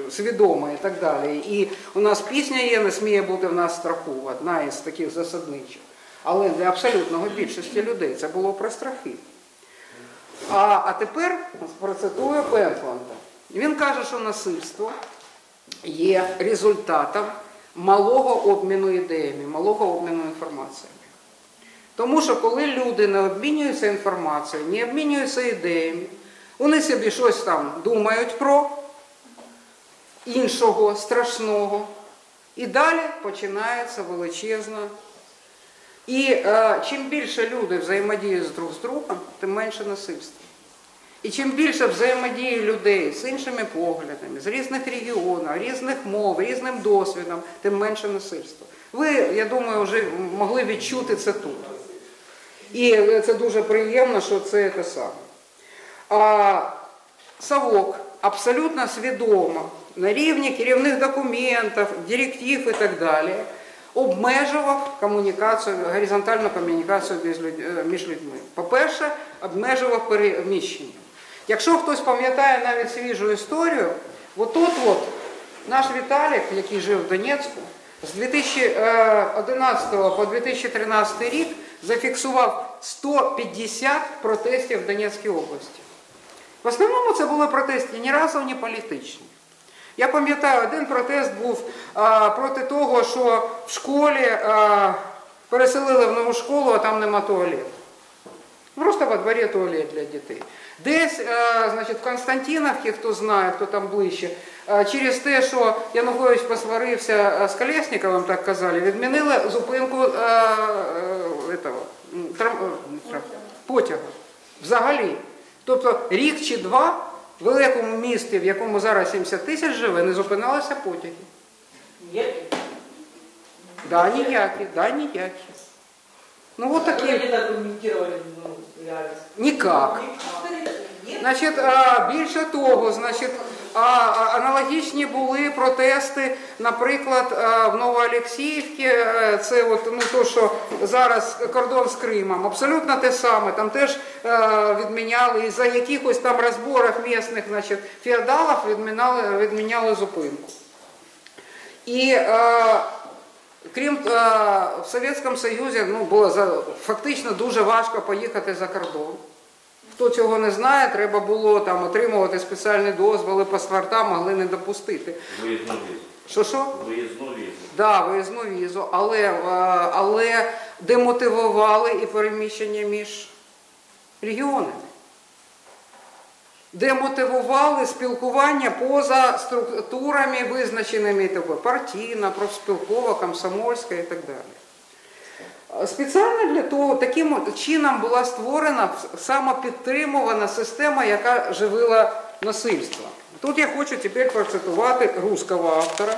S1: свідома і так далі. І у нас пісня є «Не сміє бути в нас страху», одна із таких засадничих. Але для абсолютного більшості людей це було про страхи. А тепер процитую Пентланда. Він каже, що насильство є результатом малого обміну ідеями, малого обміну інформаціями. Тому що коли люди не обмінюються інформацією, не обмінюються ідеями, вони собі щось там думають про іншого, страшного, і далі починається величезна. І чим більше люди взаємодіють друг з другом, тим менше насильства. І чим більше взаємодії людей з іншими поглядами, з різних регіонів, різних мов, різним досвідом, тим менше насильства. Ви, я думаю, вже могли відчути це тут. І це дуже приємно, що це те саме. Совок абсолютно свідомо на рівні керівних документів, директив і так далі обмежував комунікацію, горизонтальну комунікацію між людьми. По-перше, обмежував переміщення. Якщо хтось пам'ятає навіть свіжу історію, отут наш Віталік, який жив в Донецьку, з 2011 по 2013 рік зафіксував 150 протестів в Донецькій області. В основному це були протести ні разу не політичні. Я пам'ятаю, один протест був проти того, що в школі переселили в нову школу, а там нема туалету. Просто во дворі туалет для дітей. Десь, значить, в Константинівці, хто знає, хто там ближче, через те, що Янукович посварився з Колєсніковим, так казали, відмінили зупинку потяга. Взагалі. Тобто рік чи два в великому місті, в якому зараз 70 тисяч живе, не зупиналися потяги.
S2: Ніякі?
S1: Да, ніякі. Ну, от такі.
S2: Як вони так коментували реальність?
S1: Никак. Значить, більше того, значить, аналогічні були протести, наприклад, в Новоолексіївці, це от, ну, то, що зараз кордон з Кримом, абсолютно те саме, там теж відміняли, за якихось там розборах місцевих, значить, феодалів відміняли зупинку. І крім в Совєтському Союзі, ну, було фактично дуже важко поїхати за кордон. Хто цього не знає, треба було там отримувати спеціальні дозволи, паспорта могли не допустити.
S4: Виїзну візу.
S1: Що?
S4: Виїзну візу.
S1: Так, виїзну візу, але демотивували і переміщення між регіонами. Демотивували спілкування поза структурами, визначеними партійна, профспілкова, комсомольська і так далі. Спеціально для того, таким чином була створена самопідтримувана система, яка живила насильство. Тут я хочу тепер процитувати руського автора.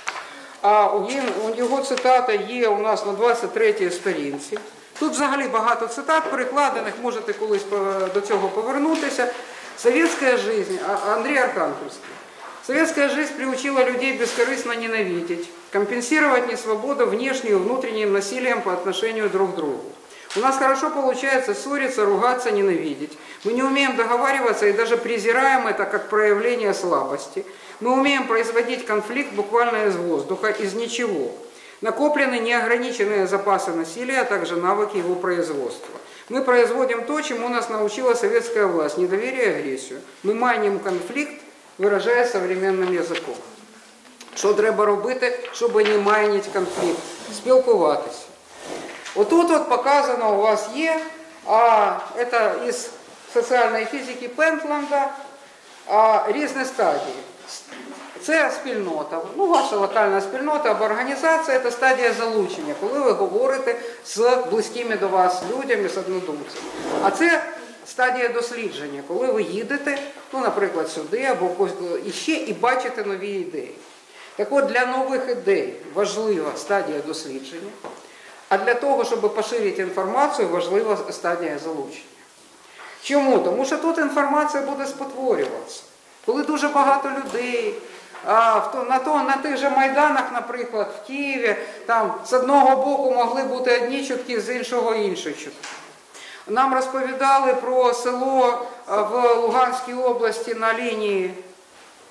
S1: Його цитата є у нас на 23-й сторінці. Тут взагалі багато цитат перекладених, можете колись до цього повернутися. Советская жизнь, Андрей Архангельский. Советская жизнь приучила людей бескорыстно ненавидеть, компенсировать несвободу внешним и внутренним насилием по отношению друг к другу. У нас хорошо получается ссориться, ругаться, ненавидеть. Мы не умеем договариваться и даже презираем это как проявление слабости. Мы умеем производить конфликт буквально из воздуха, из ничего. Накоплены неограниченные запасы насилия, а также навыки его производства. Мы производим то, чему нас научила советская власть, недоверие и агрессию. Мы майним конфликт, виражає современним язиком. Що треба робити, щоб не майнити конфлікт? Спілкуватися. Отут от показано у вас є, це із соціальної фізики Пентланда, різні стадії. Це спільнота, ну ваша локальна спільнота або організація, це стадія залучення, коли ви говорите з близькими до вас людьми, з однодумцями. А це стадія дослідження, коли ви їдете, ну, наприклад, сюди або іще і бачите нові ідеї. Так от, для нових ідей важлива стадія дослідження, а для того, щоб поширити інформацію, важлива стадія залучення. Чому? Тому що тут інформація буде спотворюватися. Коли дуже багато людей, на тих же Майданах, наприклад, в Києві, там з одного боку могли бути одні чутки, з іншого інші чутки. Нам розповідали про село в Луганській області на лінії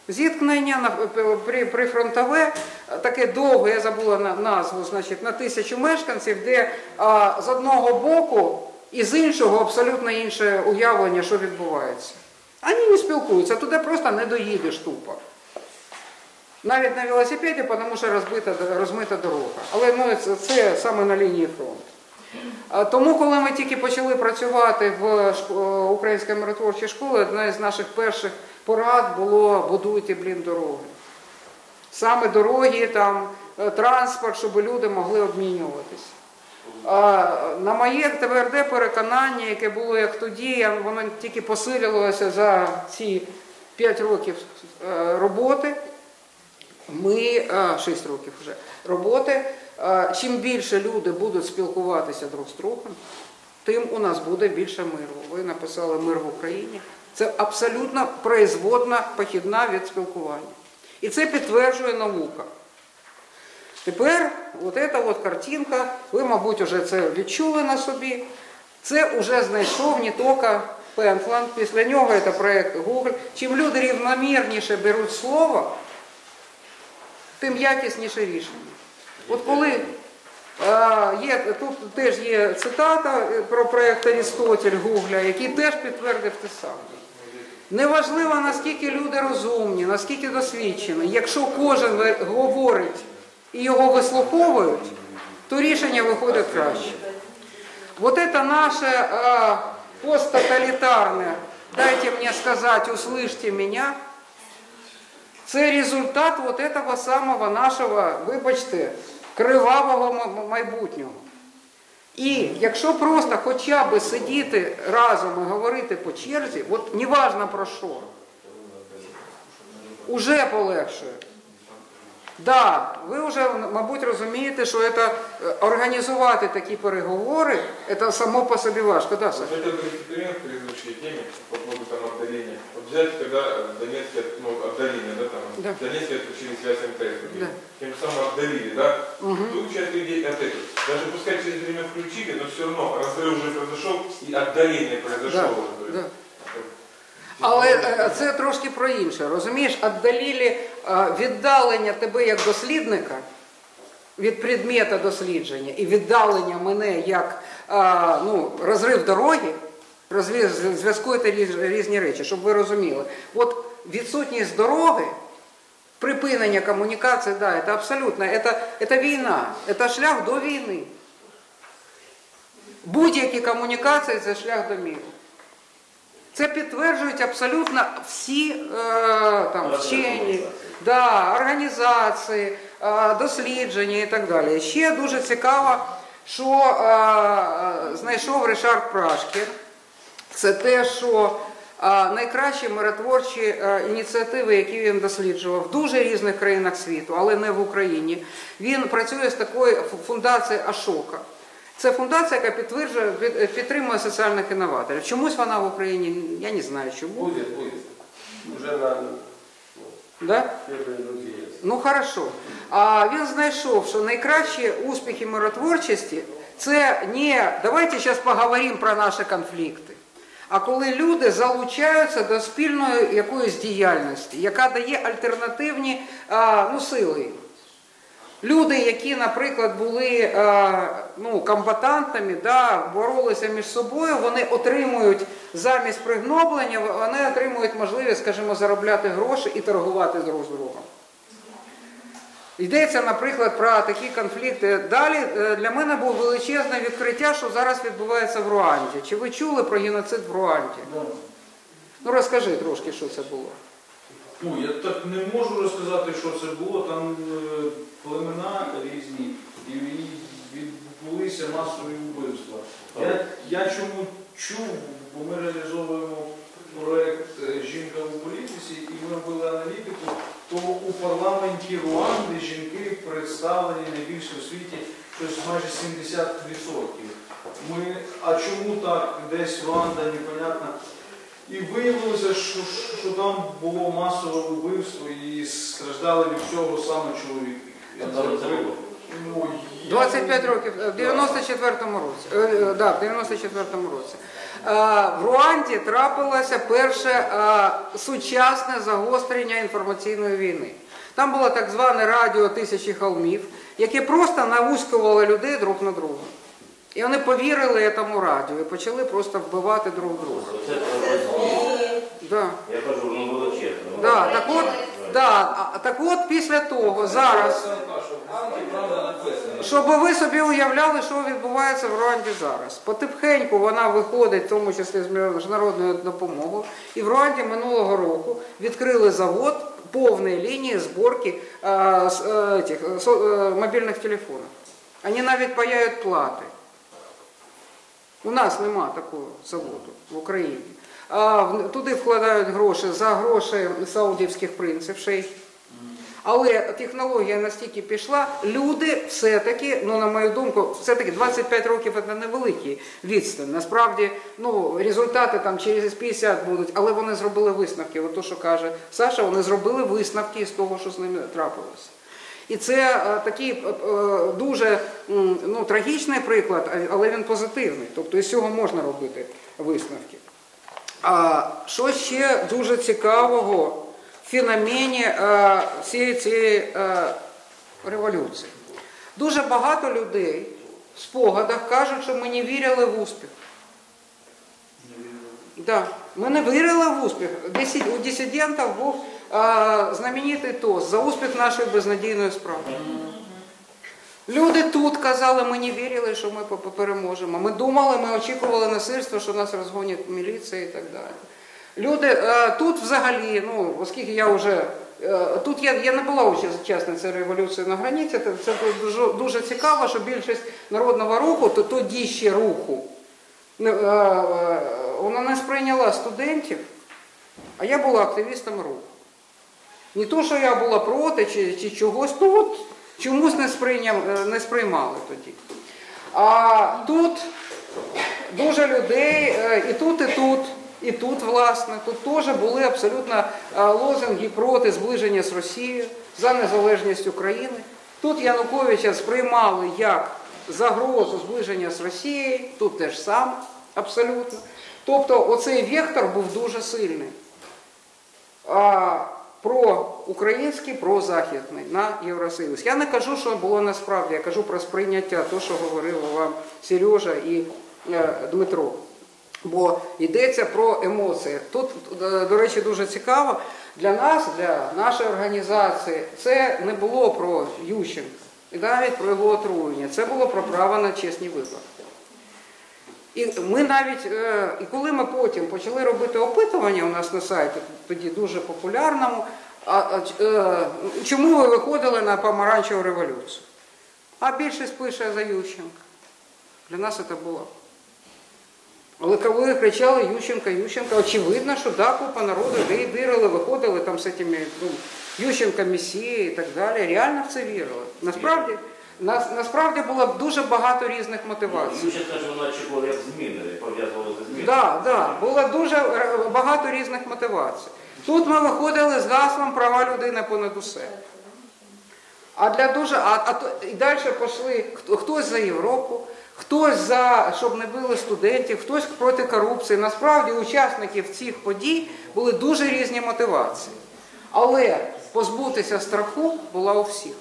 S1: Зіткнення прифронтове, таке довге, я забула назву, значить, на 1000 мешканців, де з одного боку і з іншого абсолютно інше уявлення, що відбувається. Вони не спілкуються, туди просто не доїдеш тупо. Навіть на велосипеді, тому що розмита дорога. Але це саме на лінії фронту. Тому, коли ми тільки почали працювати в Українській миротворчій школі, одна з наших перших порад було «будуйте, дороги». Саме дороги, там, транспорт, щоб люди могли обмінюватися. На моє тверде переконання, яке було як тоді, воно тільки посилилося за ці 5 років роботи, 6 років вже роботи, чим більше люди будуть спілкуватися друг з другом, тим у нас буде більше миру. Ви написали «Мир в Україні». Це абсолютно производна, похідна від спілкування. І це підтверджує наука. Тепер ця картинка, ви, мабуть, вже це відчули на собі. Це вже знайшов не тільки Пентланд, після нього це проєкт Google. Чим люди рівномірніше беруть слово, тим якісніше рішення. От коли тут теж є цитата про проєкт Арістотель Гугля, який теж підтвердив те саме. Неважливо, наскільки люди розумні, наскільки досвідчені, якщо кожен говорить і його вислуховують, то рішення виходить краще. Вот это наше посттоталітарне «дайте мне сказать, услышьте меня», це результат вот этого самого нашого, вибачте, кривавого майбутнього. І якщо просто хоча б сидіти разом і говорити по черзі, от неважно про що, уже полегшує. Да, ви вже, мабуть, розумієте, що це, організувати такі переговори, це само по собі важко. Да, Саша?
S7: Вот этот эксперимент в предыдущей теме по поводу там отдаления. Вот взять, когда Донецкий, отдаление, да, там,
S1: Да.
S7: Донецкий отключили связь МТС,
S1: Да.
S7: тем самым отдалили, да, ту часть людей от этого. Даже пускай через время включили, но все равно разрыв уже произошел и отдаление произошло.
S1: Да, да. Але це трошки про інше, розумієш, віддалили віддалення тебе як дослідника від предмета дослідження і віддалення мене як розрив дороги, зв'язку це різні речі, щоб ви розуміли. От відсутність дороги, припинення комунікації, да, це абсолютно, це війна, це шлях до війни. Будь-які комунікації – це шлях до миру. Це підтверджують абсолютно всі вчені, організації, дослідження і так далі. Ще дуже цікаво, що знайшов Ришард Прашкер. Це те, що найкращі миротворчі ініціативи, які він досліджував в дуже різних країнах світу, але не в Україні. Він працює з такою фундацією Ашока. Це фундація, яка підтримує соціальних інноваторів. Чомусь вона в Україні, я не знаю чому.
S6: Буде. Уже на
S1: Да?
S6: люди є.
S1: Ну, хорошо. А він знайшов, що найкращі успіхи миротворчості – це не «давайте зараз поговоримо про наші конфлікти», а коли люди залучаються до спільної якоїсь діяльності, яка дає альтернативні сили. Люди, які, наприклад, були комбатантами, боролися між собою, вони отримують замість пригноблення, вони отримують можливість, скажімо, заробляти гроші і торгувати друг з другом. Йдеться, наприклад, про такі конфлікти. Далі для мене було величезне відкриття, що зараз відбувається в Руанді. Чи ви чули про геноцид в Руанді? Ну, розкажи трошки, що це було.
S3: Ну, я так не можу розказати, що це було. Там племена різні і відбулися масові вбивства. Я чому чув, бо ми реалізовуємо проєкт «Жінка у політиці» і ми робили аналітику, то у парламенті Руанди жінки представлені найбільше у світі, щось майже 70%. А чому так? Десь Руанда, непонятно. І виявилося, що там було масове вбивство і страждали від цього саме чоловіки.
S1: 25 років, в 94-му році. Да, в 94-му році. В Руанді трапилося перше сучасне загострення інформаційної війни. Там було так зване радіо «Тисячі холмів», яке просто навускувало людей друг на друга. І вони повірили цьому радіо і почали просто вбивати друг друга. Да.
S4: Я кажу, ну величезно.
S1: Да, так от після того, зараз, щоб ви собі уявляли, що відбувається в Руанді зараз. Потихеньку вона виходить, в тому числі з міжнародною допомогою, і в Руанді минулого року відкрили завод повної лінії зборки мобільних телефонів. Вони навіть паяють плати. У нас нема такого заводу в Україні. Туди вкладають гроші за гроші саудівських принців, шейхів. Але технологія настільки пішла, люди все-таки, ну на мою думку, все-таки 25 років – це невеликий відстань. Насправді, ну, результати там через 50 будуть, але вони зробили висновки. От то, що каже Саша, вони зробили висновки з того, що з ними трапилося. І це такий дуже трагічний приклад, але він позитивний. Тобто із цього можна робити висновки. А що ще дуже цікавого в феномені всієї цієї революції? Дуже багато людей в спогадах кажуть, що ми не вірили в успіх. Да, ми не вірили в успіх. У дисидентів був знаменитий тост за успіх нашої безнадійної справи. Люди тут казали, ми не вірили, що ми переможемо. Ми думали, ми очікували насильства, що нас розгонять міліція і так далі. Люди тут взагалі, ну, оскільки я вже, тут я не була учасницею революції на границі, це дуже цікаво, що більшість народного руху, тоді ще руху, вона не сприйняла студентів, а я була активістом руху. Не то, що я була проти чи чогось, ну от чомусь не сприймали тоді. А тут дуже людей, і тут, власне, тут теж були абсолютно лозунги проти зближення з Росією, за незалежність України. Тут Януковича сприймали як загрозу зближення з Росією, тут теж саме, абсолютно. Тобто оцей вектор був дуже сильний. Проукраїнський, прозахідний на Євросоюз. Я не кажу, що було насправді, я кажу про сприйняття, то, що говорив вам Сережа і Дмитро. Бо йдеться про емоції. Тут, до речі, дуже цікаво, для нас, для нашої організації, це не було про Ющенка, і навіть про його отруєння, це було про право на чесні вибори. І ми навіть, і коли ми потім почали робити опитування у нас на сайті, тоді дуже популярному, чому ви виходили на помаранчеву революцію? А більшість пише за Ющенка. Для нас це було. Але коли кричали Ющенка, Ющенка, очевидно, що да, купа народу, вірили, виходили там з цими Ющенка, Месія і так далі, реально в це вірили. Насправді було дуже багато різних мотивацій.
S4: Ющенка ж вона очікувала як зміни, пов'язували зі змінами.
S1: Так, було дуже багато різних мотивацій. Тут ми виходили з гаслом «Права людини понад усе». І далі пішли хтось за Європу, хтось за, щоб не били студентів, хтось проти корупції. Насправді, учасників цих подій були дуже різні мотивації. Але позбутися страху була у всіх.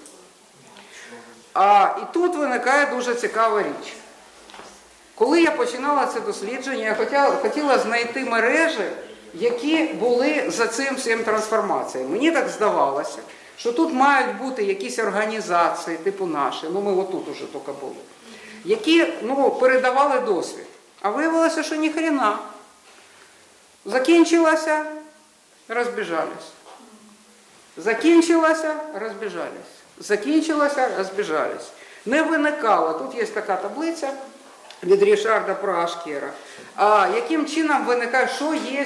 S1: І тут виникає дуже цікава річ. Коли я починала це дослідження, я хотіла знайти мережі, які були за цим всім трансформацією. Мені так здавалося, що тут мають бути якісь організації, типу наші, ми отут уже тільки були, які передавали досвід. А виявилося, що ні хрена. Закінчилося, розбіжались. Закінчилося, розбіжались. Закінчилося, розбіжались. Не виникало, тут є така таблиця від Рішарда Проашкера, яким чином виникає, що є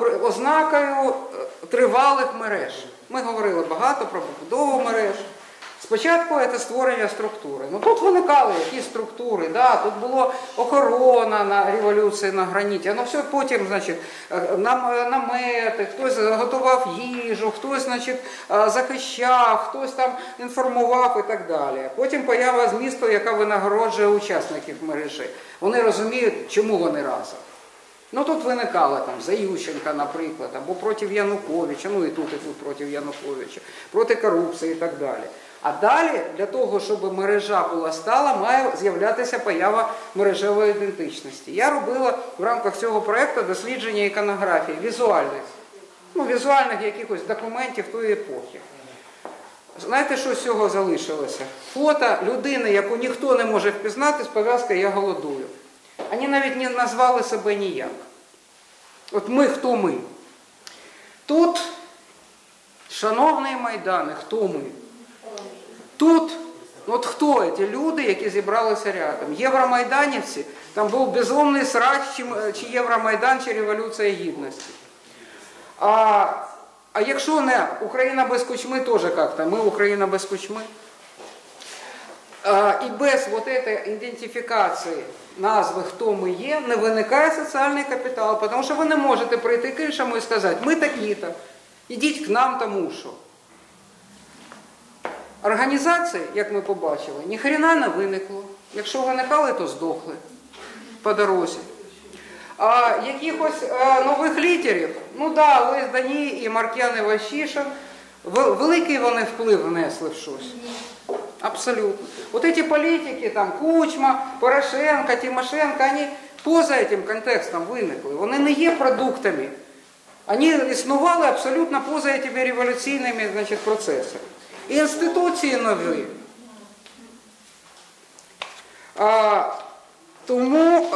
S1: ознакою тривалих мереж. Ми говорили багато про побудову мереж, Спочатку це створення структури. Ну тут виникали якісь структури, да, тут було охорона на революції на граніті, ну все потім, значить, намети, хтось готував їжу, хтось, значить, захищав, хтось там інформував і так далі. Потім поява змісту, яка винагороджує учасників мережі. Вони розуміють, чому вони разом. Ну тут виникало там за Ющенка, наприклад, або проти Януковича, ну і тут проти Януковича, проти корупції і так далі. А далі, для того, щоб мережа була стала, має з'являтися поява мережевої ідентичності. Я робила в рамках цього проєкту дослідження іконографії, візуальних якихось документів тої епохи. Знаєте, що з цього залишилося? Фото людини, яку ніхто не може впізнати з пов'язкою «Я голодую». Вони навіть не назвали себе ніяк. От ми, хто ми? Тут, шановний Майдане, хто ми? Тут, от хто ці люди, які зібралися рядом? Євромайданівці, там був безумний срач, чи Євромайдан, чи Революція Гідності. А якщо не Україна без Кучми, теж як-то, ми Україна без Кучми. І без вот этой ідентифікації назви, хто ми є, не виникає соціальний капітал, тому що ви не можете прийти к іншому і сказати, ми такі-то, ідіть к нам тому що. Організації, як ми побачили, ніхрена не виникло. Якщо виникали, то здохли по дорозі. А якихось нових лідерів, ну да, Лесь Даній і Марк'ян Іващишин, великий вони вплив внесли в щось. Абсолютно. Вот эти политики, там, Кучма, Порошенко, Тимошенко, они поза этим контекстом виникли. Вони не є продуктами. Вони існували абсолютно поза этими революційними, значить, процесами. І інституції нові. Тому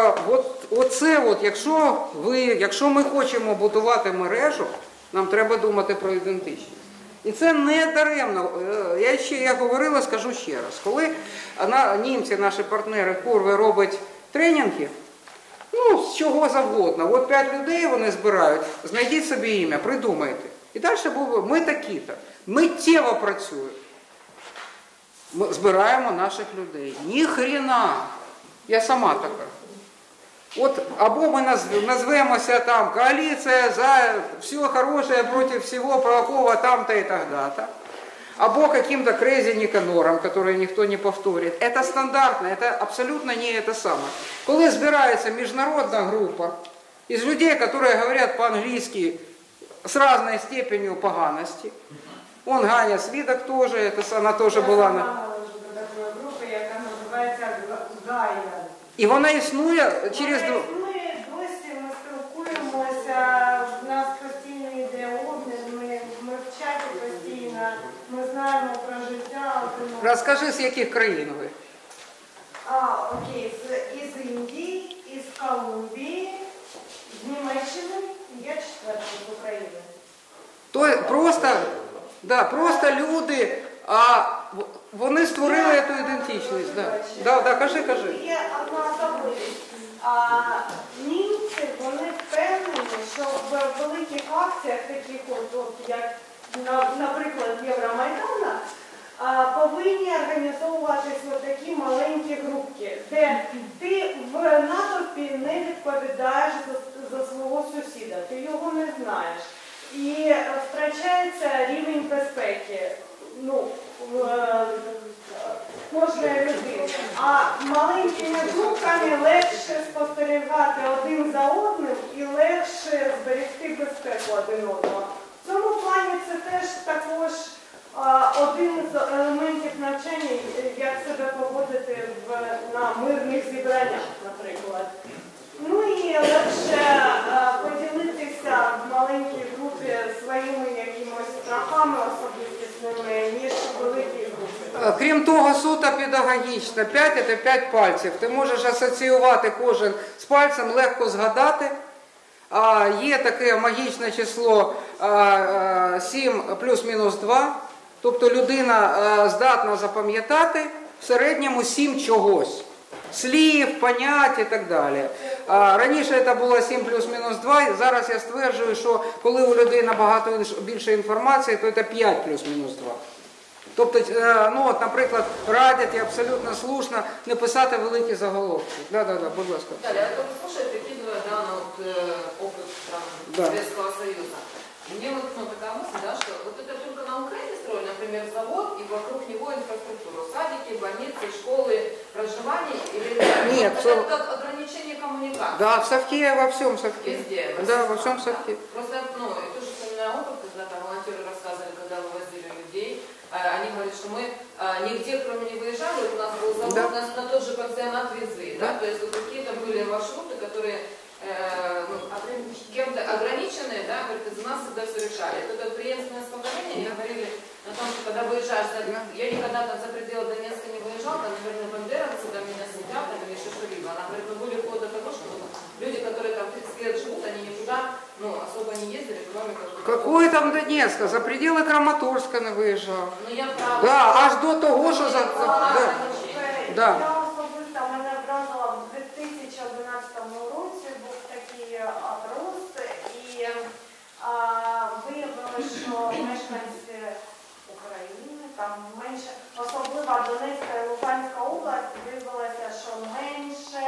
S1: якщо ми хочемо будувати мережу, нам треба думати про ідентичність. І це не даремно. Я говорила, скажу ще раз. Коли німці, наші партнери, Курви, роблять тренінги, ну, з чого завгодно. От 5 людей вони збирають, знайдіть собі ім'я, придумайте. І далі було, ми такі-то. Миттєво працюємо. Ми збираємо наших людей. Ніхрена. Я сама така. От, або ми назвемося там коаліція за все хорошее против всего плохого там-то и тогда-то. Або каким-то крейзи Никанором, который никто не повторит. Это стандартно, это абсолютно не это самое. Коли збирається міжнародна група із людей, які говорять по-англійськи з різною степенью поганості. Он Ганя Свідок теж, вона теж була на...
S8: група, яка називається Гая.
S1: І вона існує через...
S8: Ми досі спілкуємося, в нас постійно йде обмін, ми в чаті постійно, ми знаємо про життя.
S1: Розкажи, з яких країн ви?
S8: Окей, із Індії, із Колумбії, з Німеччини, я четверта з України.
S1: Просто люди, вони створили цю ідентичність. Кажи.
S8: Є одна особливість. Німці, вони впевнені, що в великих акціях, таких як, наприклад, Євромайдана, повинні організовуватись такі маленькі групки, де ти в натовпі не відповідаєш за свого сусіда, ти його не знаєш. І втрачається рівень безпеки кожної людини. А маленькими групками легше спостерігати один за одним і легше зберегти безпеку один одного. В цьому плані це теж також один з елементів навчання, як себе поводити на мирних зібраннях, наприклад. Ну і легше поділитися в маленькій групі своїми якимось страхами особистісними, ніж в великій групі.
S1: Крім того, суто педагогічно. 5 – це 5 пальців. Ти можеш асоціювати кожен з пальцем, легко згадати. Є таке магічне число 7 плюс-мінус 2. Тобто людина здатна запам'ятати в середньому 7 чогось. Слів, понять і так далі. Раніше це було 7 плюс-мінус 2, зараз я стверджую, що коли у людей набагато більше інформації, то це 5 плюс-мінус 2. Тобто, ну, от, наприклад, радять і абсолютно слушно не писати великі заголовки. Да, будь ласка.
S2: Да, я только слушаю, прикидываю, да, на вот, опыт стран
S1: Да.
S2: Советского Союза. И мне вот такая мысль, да, что вот это только на Украине строили, например, завод, и вокруг него инфраструктуру, садики, больницы, школы, проживание, или
S1: Нет,
S2: это как ограничение коммуникации.
S1: Да, в Совке, во всем Совке.
S2: Везде.
S1: Да, во всем Совке.
S2: Просто, ну, и тоже вспоминаю опыт, когда там волонтеры рассказывали, когда вывозили людей, они говорят, что мы нигде, кроме не выезжали, вот у нас был завод,
S1: Да.
S2: нас на тот же пансионат везли, да,
S1: Да.
S2: то есть вот какие-то были маршруты, которые ну, кем-то ограниченные, да, говорят, за нас всегда все решали. Это как преемственность поколения, они говорили о том, что когда выезжаешь, я никогда там за пределы Донецка не выезжал, там, наверное, бандеровцы там меня сидят или еще что-либо. Она говорит, мы были вплоть до того, что люди, которые там 30 лет живут, они никуда, ну, особо не ездили, кроме как...
S1: Какой там Донецка? За пределы Краматорска не виїжджав.
S2: Ну, я правда...
S1: Да, аж до того, що да. Да.
S8: Я особисто мене вразила в 2011 році, був такий опрос, і виявилося, що мешканці України, там менше, особливо Донецька і Луганська область, виявилося, що менше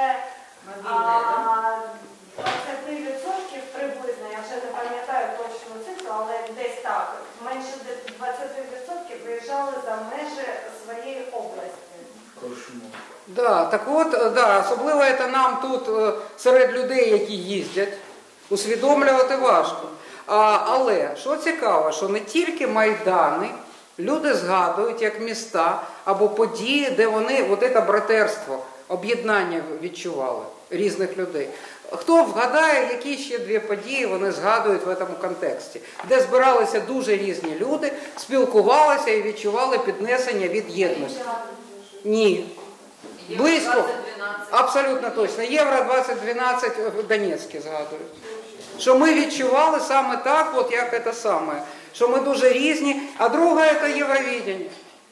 S8: 20% приблизно, я вже не пам'ятаю точну цифру, але десь так, менше 20% виїжджали за межі своєї області.
S1: Да, так от, да, особливо це нам тут серед людей, які їздять, усвідомлювати важко. Але, що цікаво, що не тільки Майдани люди згадують як міста або події, де вони от це братерство, об'єднання відчували різних людей. Хто вгадає, які ще дві події вони згадують в цьому контексті, де збиралися дуже різні люди, спілкувалися і відчували піднесення від єдності? Ні. Близько. Абсолютно точно. Євро-2012 в Донецьку згадують. Що ми відчували саме так, от як це саме. Що ми дуже різні, а друге – це Євровидіння.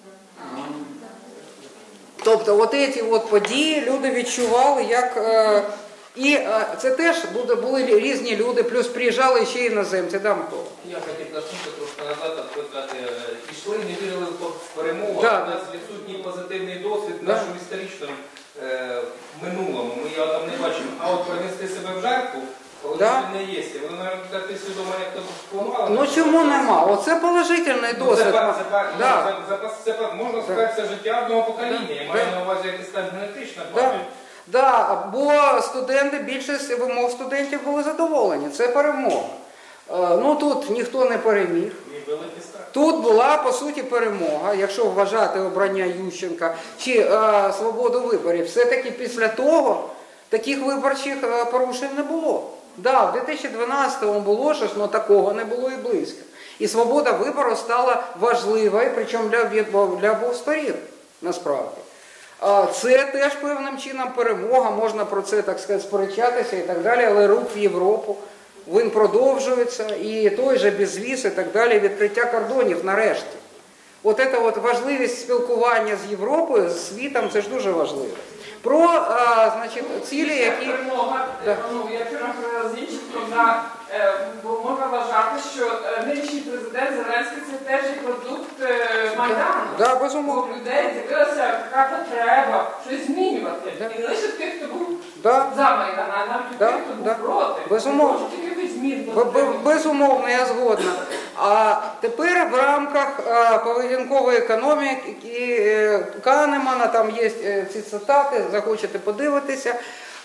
S1: Тобто от ці от події люди відчували, як... І це теж були різні люди, плюс приїжджали ще іноземці. Да, Микола?
S6: Я хотів наснути трошки назад, сказати, пішли, не вірили в перемогу,
S1: Да.
S6: у нас відсутній позитивний досвід в
S1: Да.
S6: нашому історичному минулому, ми його там не бачимо, а от принести себе в жертву, коли
S1: Да.
S6: не є. Ви, мабуть, ти свідомо, як то впливало.
S1: Ну чому нема? Оце положительний досвід. Да.
S6: Це можна сказати, це життя одного покоління. Я маю на увазі якась там генетична пам'ять.
S1: Да, бо студенти, більшість вимог студентів були задоволені. Це перемога. Ну тут ніхто не переміг. Тут була, по суті, перемога, якщо вважати обрання Ющенка чи свободу виборів. Все-таки після того таких виборчих порушень не було. Да, в 2012-му було щось, але такого не було і близько. І свобода вибору стала важливою, причому для обох сторін, насправді. Це теж певним чином перемога, можна про це, так сказати, сперечатися і так далі, але рух в Європу, він продовжується, і той же безвіз і так далі, відкриття кордонів нарешті. От це от важливість спілкування з Європою, з світом, це ж дуже важливо. Про, значить, цілі, які... Да.
S9: Ну, я переговорила з Іншиком, бо можна вважати, що нинішній президент Зеленський це теж і продукт Майдану.
S1: Да, безумовно.
S9: У людей з'явилася така потреба щось змінювати.
S1: Да.
S9: І не лише тих, хто був
S1: Да.
S9: за Майдан, а навіть
S1: Да,
S9: тих, хто
S1: да.
S9: був проти.
S1: Безумовно.
S9: Хочуть якихось змін.
S1: Безумовно, я згодна. А тепер в рамках поведінкової економіки Канемана, там є ці цитати, захочете подивитися,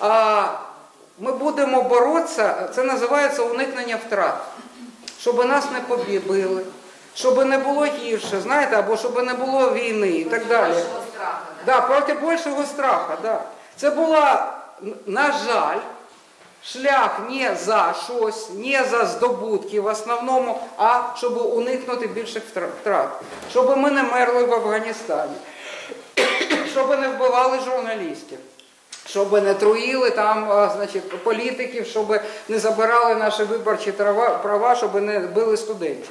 S1: ми будемо боротися, це називається уникнення втрат. Щоб нас не побили, щоб не було гірше, знаєте, або щоб не було війни і так далі. Да, проти більшого страху, да. Це була, на жаль, шлях не за щось, не за здобутки в основному, а щоб уникнути більших втрат. Щоб ми не мерли в Афганістані, щоб не вбивали журналістів, щоб не труїли там, значить, політиків, щоб не забирали наші виборчі права, щоб не били студентів.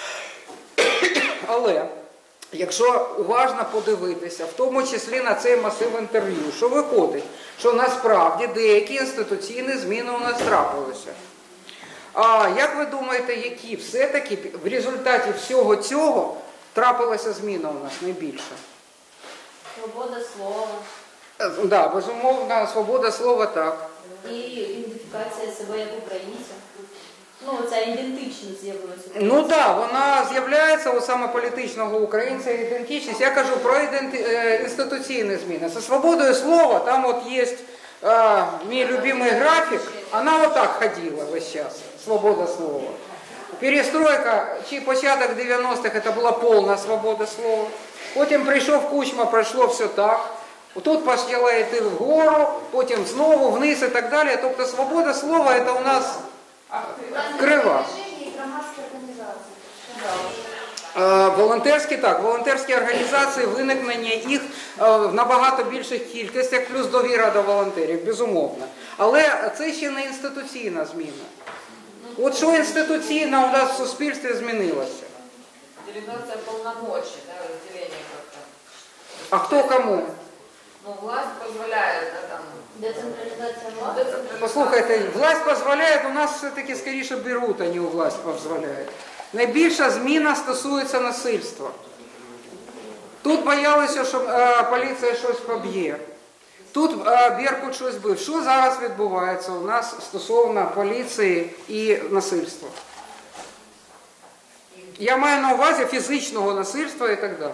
S1: Але якщо уважно подивитися, в тому числі на цей масив інтерв'ю, що виходить, що насправді деякі інституційні зміни у нас трапилися. А як ви думаєте, які все-таки в результаті всього цього трапилася зміна у нас найбільша.
S5: Свобода слова
S1: Да, безумовно, свобода слова так.
S5: і ідентифікація себе як українця. Ну, ця ідентичність з'явилася.
S1: Ну так, да, вона з'являється у саме політичного українця ідентичність. Я кажу про інституційні зміни. Зі свободою слова, там от є мій любимий графік, вона отак ходила весь час, свобода слова. Перестройка, чи початок 90-х, це була повна свобода слова. Потім прийшов Кучма, пройшло все так. Тут почала йти вгору, потім знову вниз і так далі. Тобто свобода слова це у нас крива. Волонтерські, так, волонтерські організації, виникнення їх в набагато більших кількостях, плюс довіра до волонтерів, безумовно. Але це ще не інституційна зміна. От що інституційно у нас в суспільстві змінилося?
S2: Делегация полномочий, да, разделение как-то.
S1: А хто кому?
S2: Ну, власть позволяет, да, там.
S5: Децентралізація влади.
S1: Послухайте, власть дозволяє, у нас все-таки скоріше беруть, а не у власть дозволяють. Найбільша зміна стосується насильства. Тут боялися, що поліція щось поб'є. Тут Беркут щось бив. Що зараз відбувається у нас стосовно поліції і насильства? Я маю на увазі фізичного насильства і так далі.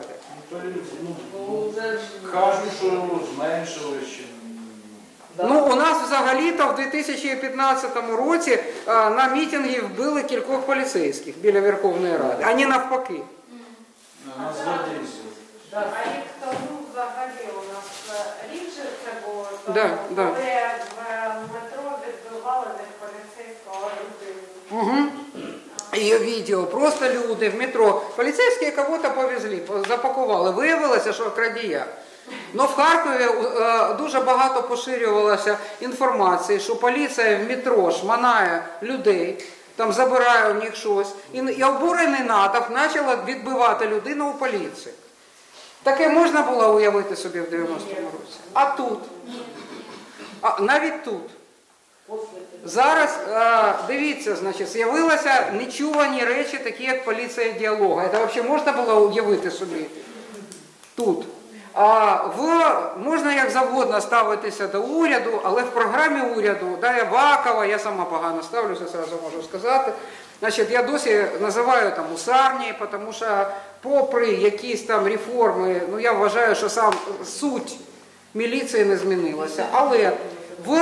S3: Кажуть, що зменшили ще.
S1: Ну, у нас взагалі-то в 2015 році на мітингі вбили кількох поліцейських біля Верховної Ради, а не навпаки.
S3: Нас злодійся.
S8: А рік тому взагалі у нас рідше це було,
S1: Да, да.
S8: коли в метро відбивали від поліцейського людину.
S1: Угу. Є відео, просто люди в метро. Поліцейські кого-то повезли, запакували. Виявилося, що крадія. Но в Харкові дуже багато поширювалося інформації, що поліція в метро шманає людей, там забирає у них щось. І обурений натовп почала відбивати людину у поліції. Таке можна було уявити собі в 90-му році. А тут? Навіть тут. Зараз, дивіться, значить, з'явилися нечувані речі, такі як поліція діалогу. Це взагалі можна було уявити собі тут. Можна як завгодно ставитися до уряду, але в програмі уряду, да, Авакова, я сама погано ставлюся, одразу можу сказати, значить, я досі називаю там усарні, тому що попри якісь там реформи, ну я вважаю, що сам суть міліції не змінилася. Але в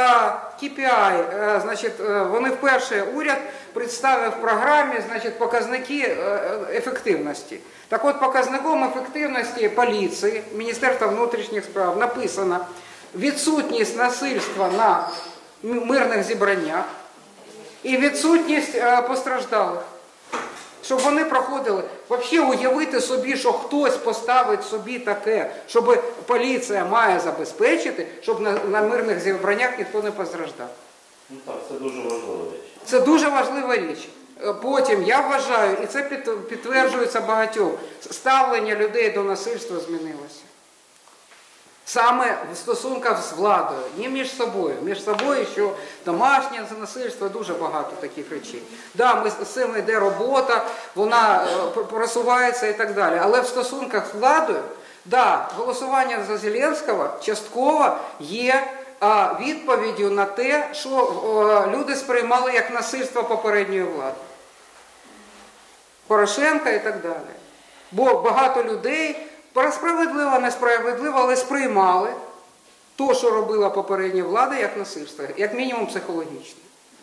S1: KPI, значить, вони вперше уряд представив в програмі, значить, показники ефективності. Так от, показником ефективності поліції, Міністерства внутрішніх справ написано відсутність насильства на мирних зібраннях і відсутність постраждалих. Щоб вони проходили, взагалі уявити собі, що хтось поставить собі таке, щоб поліція має забезпечити, щоб на мирних зібраннях ніхто не постраждав.
S4: Ну так, це дуже важлива річ.
S1: Це дуже важлива річ. Потім, я вважаю, і це підтверджується багатьом, ставлення людей до насильства змінилося. Саме в стосунках з владою, не між собою. Між собою, що домашнє насильство, дуже багато таких речей. Да, з цим йде робота, вона просувається і так далі. Але в стосунках з владою, да, голосування за Зеленського частково є відповіддю на те, що люди сприймали як насильство попередньої влади. Порошенка і так далі. Бо багато людей, справедливо, несправедливо, але сприймали те, що робила попередня влада, як насильство, як мінімум психологічне.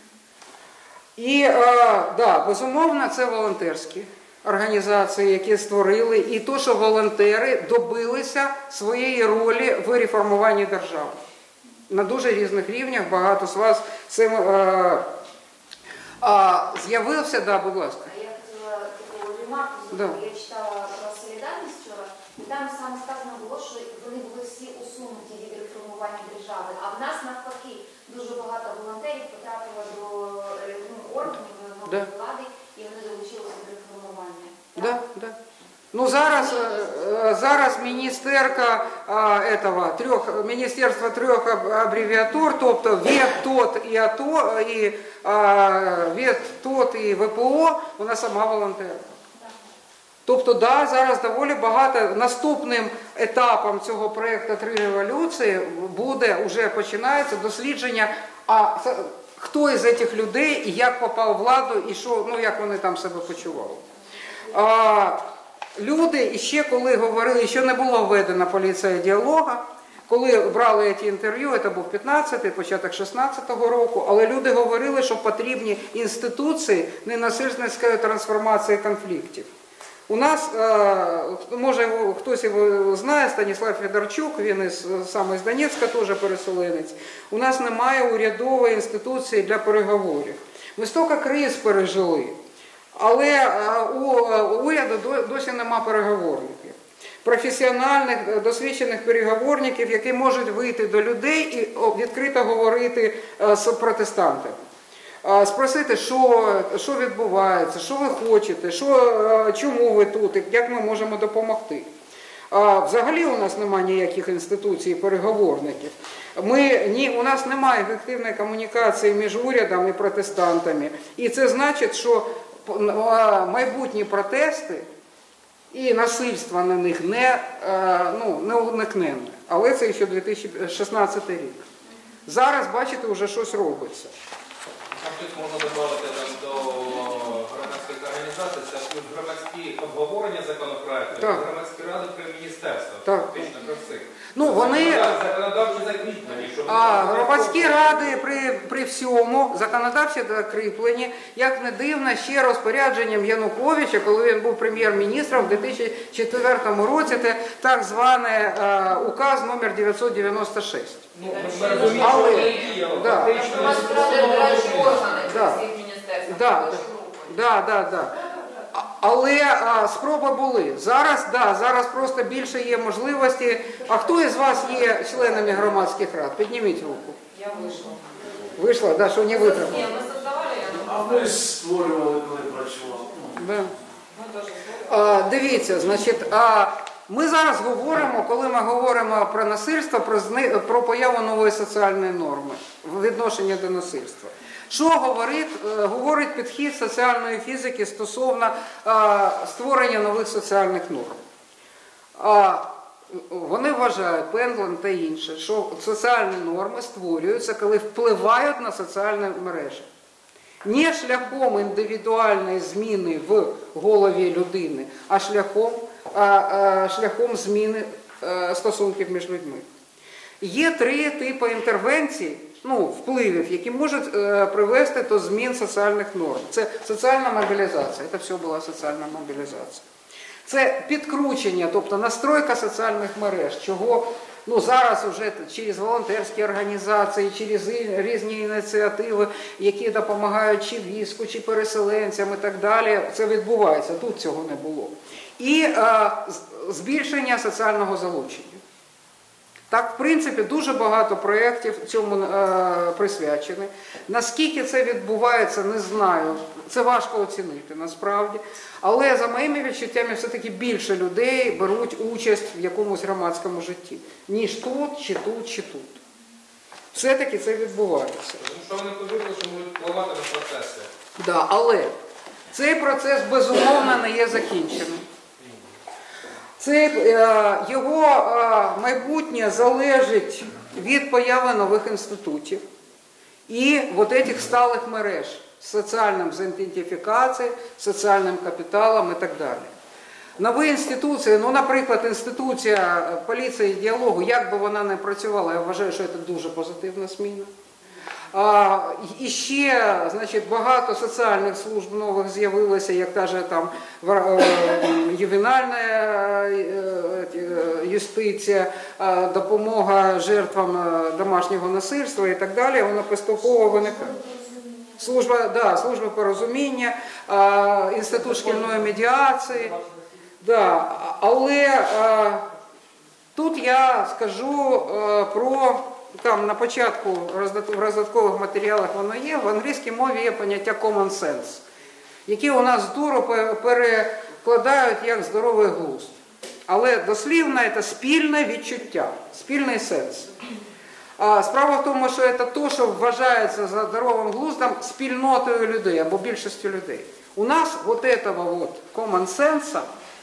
S1: І, да, безумовно, це волонтерські організації, які створили, і то, що волонтери добилися своєї ролі в реформуванні держави. На дуже різних рівнях, багато з вас цим з'явився, да, будь ласка.
S5: Я хотіла таку ремарку зробити. Я читала про солідарність вчора, і там саме сказано було, що вони були всі усунуті від реформування держави. А в нас навпаки дуже багато волонтерів потрапило до органів нової влади, і вони долучилися до реформування.
S1: Да, да. Ну зараз міністерка міністерства трьох абревіатур, тобто ВЕТ, ТОТ і АТО, і ВЕТ, ТОТ і ВПО, вона сама волонтер. Тобто, да, зараз доволі багато, наступним етапом цього проєкту «Три революції» буде, вже починається дослідження, хто із цих людей і як попав в владу, і що, ну, як вони там себе почували. Люди, і ще коли говорили, що не було введена поліція діалогу, коли брали ці інтерв'ю, це був 15-й, початок 16-го року, але люди говорили, що потрібні інституції ненасильницької трансформації конфліктів. У нас, може хтось його знає, Станіслав Федорчук, він сам із Донецька, теж переселенець. У нас немає урядової інституції для переговорів. Ми стільки криз пережили, але у уряду досі нема переговорників. Професіональних, досвідчених переговорників, які можуть вийти до людей і відкрито говорити з протестантами. Спросити, що відбувається, що ви хочете, чому ви тут, як ми можемо допомогти. Взагалі у нас немає ніяких інституцій переговорників. У нас немає ефективної комунікації між урядом і протестантами. І це значить, що майбутні протести і насильство на них не уникненне. Але це ще 2016 рік. Зараз, бачите, вже щось робиться.
S10: Тут можна додати до громадських організацій, це громадські обговорення законопроекту, громадські ради при міністерствах, фактично про всіх.
S1: Ну, вони...
S10: Законодавчі закріплені.
S1: Громадські ради при всьому, законодавчі закріплені, як не дивно, ще розпорядженням Януковича, коли він був прем'єр-міністром в 2004 році, це так званий указ номер 996.
S10: Ми розуміємо, що вони діяли.
S2: Громадські ради обираючі органи всіх міністерств.
S1: Так. Але спроби були. Зараз просто більше є можливості. А хто із вас є членами громадських рад? Підніміть руку.
S2: Я вийшла.
S1: Вийшла, да, що не витримала.
S2: Ні, ми создавали,
S4: А ми створювали, коли працювали.
S1: Да. Дивіться, значить, ми зараз говоримо, коли ми говоримо про насильство, про появу нової соціальної норми, відношення до насильства. Що говорить підхід соціальної фізики стосовно створення нових соціальних норм? Вони вважають, Пендлен та інші, що соціальні норми створюються, коли впливають на соціальні мережі. Не шляхом індивідуальної зміни в голові людини, а шляхом зміни стосунків між людьми. Є три типи інтервенцій, впливів, які можуть привести до змін соціальних норм. Це соціальна мобілізація, це все була соціальна мобілізація. Це підкручення, тобто настройка соціальних мереж, чого зараз вже через волонтерські організації, через різні ініціативи, які допомагають чи війську, чи переселенцям і так далі, це відбувається, тут цього не було. І збільшення соціального залучення. Так, в принципі, дуже багато проєктів цьому присвячені. Наскільки це відбувається, не знаю. Це важко оцінити, насправді. Але, за моїми відчуттями, все-таки більше людей беруть участь в якомусь громадському житті, ніж тут, чи тут, чи тут. Все-таки це відбувається.
S10: Тому що вони повірили, що можуть впливати на процеси.
S1: Да, але цей процес, безумовно, не є закінченим. Його майбутнє залежить від появи нових інститутів і цих сталих мереж з соціальним ідентифікацією, соціальним капіталом і так далі. Нові інституції, наприклад, інституція поліції діалогу, як би вона не працювала, я вважаю, що це дуже позитивна зміна. І ще, багато соціальних служб нових з'явилося, як та же там ювенальна юстиція, допомога жертвам домашнього насильства і так далі, вона поступово виникає. Служба порозуміння, інститут шкільної медіації. Але тут я скажу про... Там на початку в роздаткових матеріалах воно є, в англійській мові є поняття common sense, які у нас здорово перекладають як здоровий глузд. Але дослівно це спільне відчуття, спільний сенс. Справа в тому, що це те, що вважається за здоровим глуздом спільнотою людей або більшістю людей. У нас этого common sense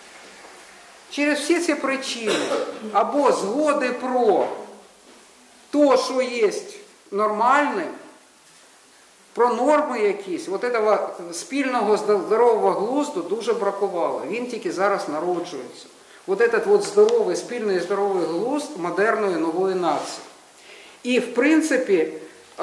S1: Через всі ці причини, або згоди про те, що є нормальне, про норми якісь, от этого спільного здорового глузду дуже бракувало. Він тільки зараз народжується. От этот вот здоровий, спільний здоровий глузд модерної нової нації. І, в принципі,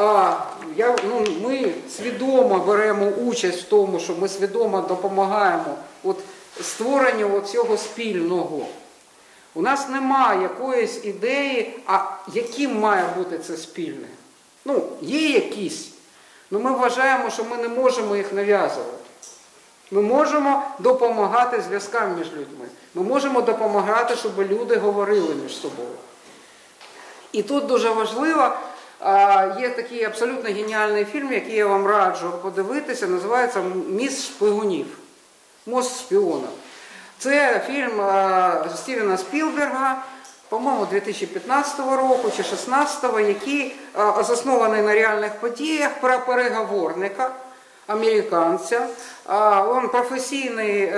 S1: ми свідомо беремо участь в тому, що ми свідомо допомагаємо створенню цього спільного. У нас немає якоїсь ідеї, а яким має бути це спільне. Є якісь, але ми вважаємо, що ми не можемо їх нав'язувати. Ми можемо допомагати зв'язкам між людьми. Ми можемо допомагати, щоб люди говорили між собою. І тут дуже важливо, є такий абсолютно геніальний фільм, який я вам раджу подивитися, називається «Міст шпигунів». «Мост шпіонів». Це фільм Стівена Спілберга, по-моєму, 2015 року чи 2016, який заснований на реальних подіях про переговорника, американця. Він професійний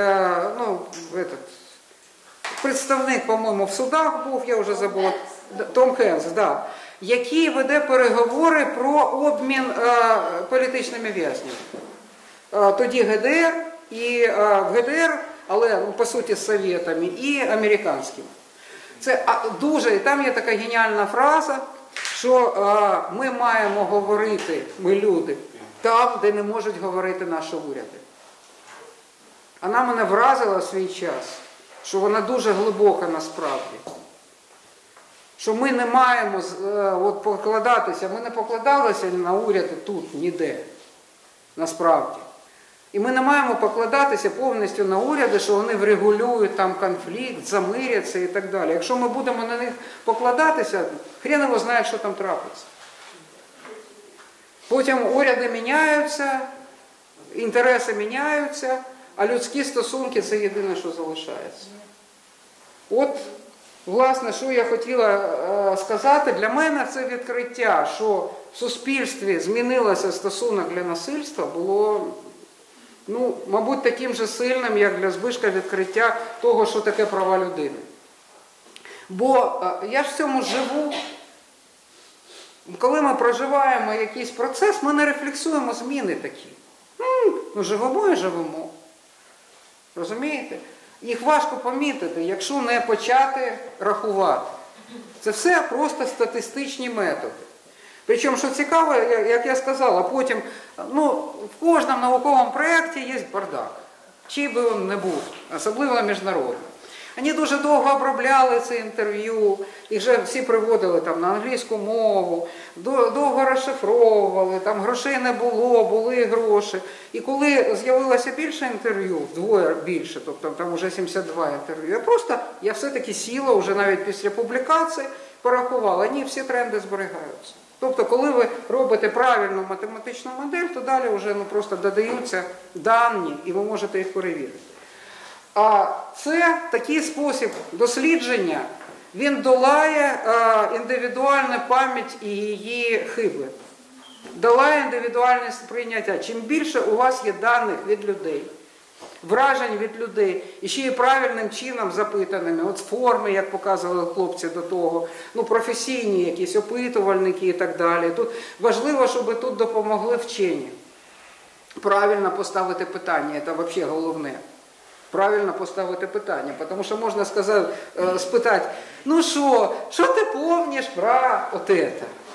S1: представник, по-моєму, в судах був, я вже забула, Том Хенкс, да, який веде переговори про обмін політичними в'язнями. Тоді ГДР, і в ГДР, але по суті з совєтами, і американськими. Це дуже, і там є така геніальна фраза, що ми маємо говорити, ми люди, там, де не можуть говорити наші уряди. Вона мене вразила в свій час, що вона дуже глибока насправді. Що ми не маємо покладатися, ми не покладалися на уряди тут, ніде, насправді. І ми не маємо покладатися повністю на уряди, що вони врегулюють там конфлікт, замиряться і так далі. Якщо ми будемо на них покладатися, хрен його знає, що там трапиться. Потім уряди міняються, інтереси міняються, а людські стосунки – це єдине, що залишається. От, власне, що я хотіла сказати, для мене це відкриття, що в суспільстві змінилося стосунок для насильства, було, мабуть, таким же сильним, як для Збишка відкриття того, що таке права людини. Бо я ж в цьому живу. Коли ми проживаємо якийсь процес, ми не рефлексуємо зміни такі. Живемо і живемо. Розумієте? Їх важко помітити, якщо не почати рахувати. Це все просто статистичні методи. Причому, що цікаво, як я сказала, потім, в кожному науковому проєкті є бардак. Чий би він не був, особливо міжнародний. Вони дуже довго обробляли це інтерв'ю, їх вже всі приводили там на англійську мову, довго розшифровували, там грошей не було, були гроші. І коли з'явилося більше інтерв'ю, вдвоє більше, тобто там вже 72 інтерв'ю, я все-таки сіла вже навіть після публікації, порахувала, ні, всі тренди зберігаються. Тобто, коли ви робите правильну математичну модель, то далі вже просто додаються дані, і ви можете їх перевірити. А це такий спосіб дослідження, він долає індивідуальну пам'ять і її хиби. Долає індивідуальне сприйняття. Чим більше у вас є даних від людей, вражень від людей, і ще й правильним чином запитаними, от форми, як показували хлопці до того, професійні якісь опитувальники і так далі. Тут важливо, щоб тут допомогли вчені. Правильно поставити питання, це взагалі головне. Правильно поставити питання, тому що можна спитати, що ти пам'ятаєш про от це?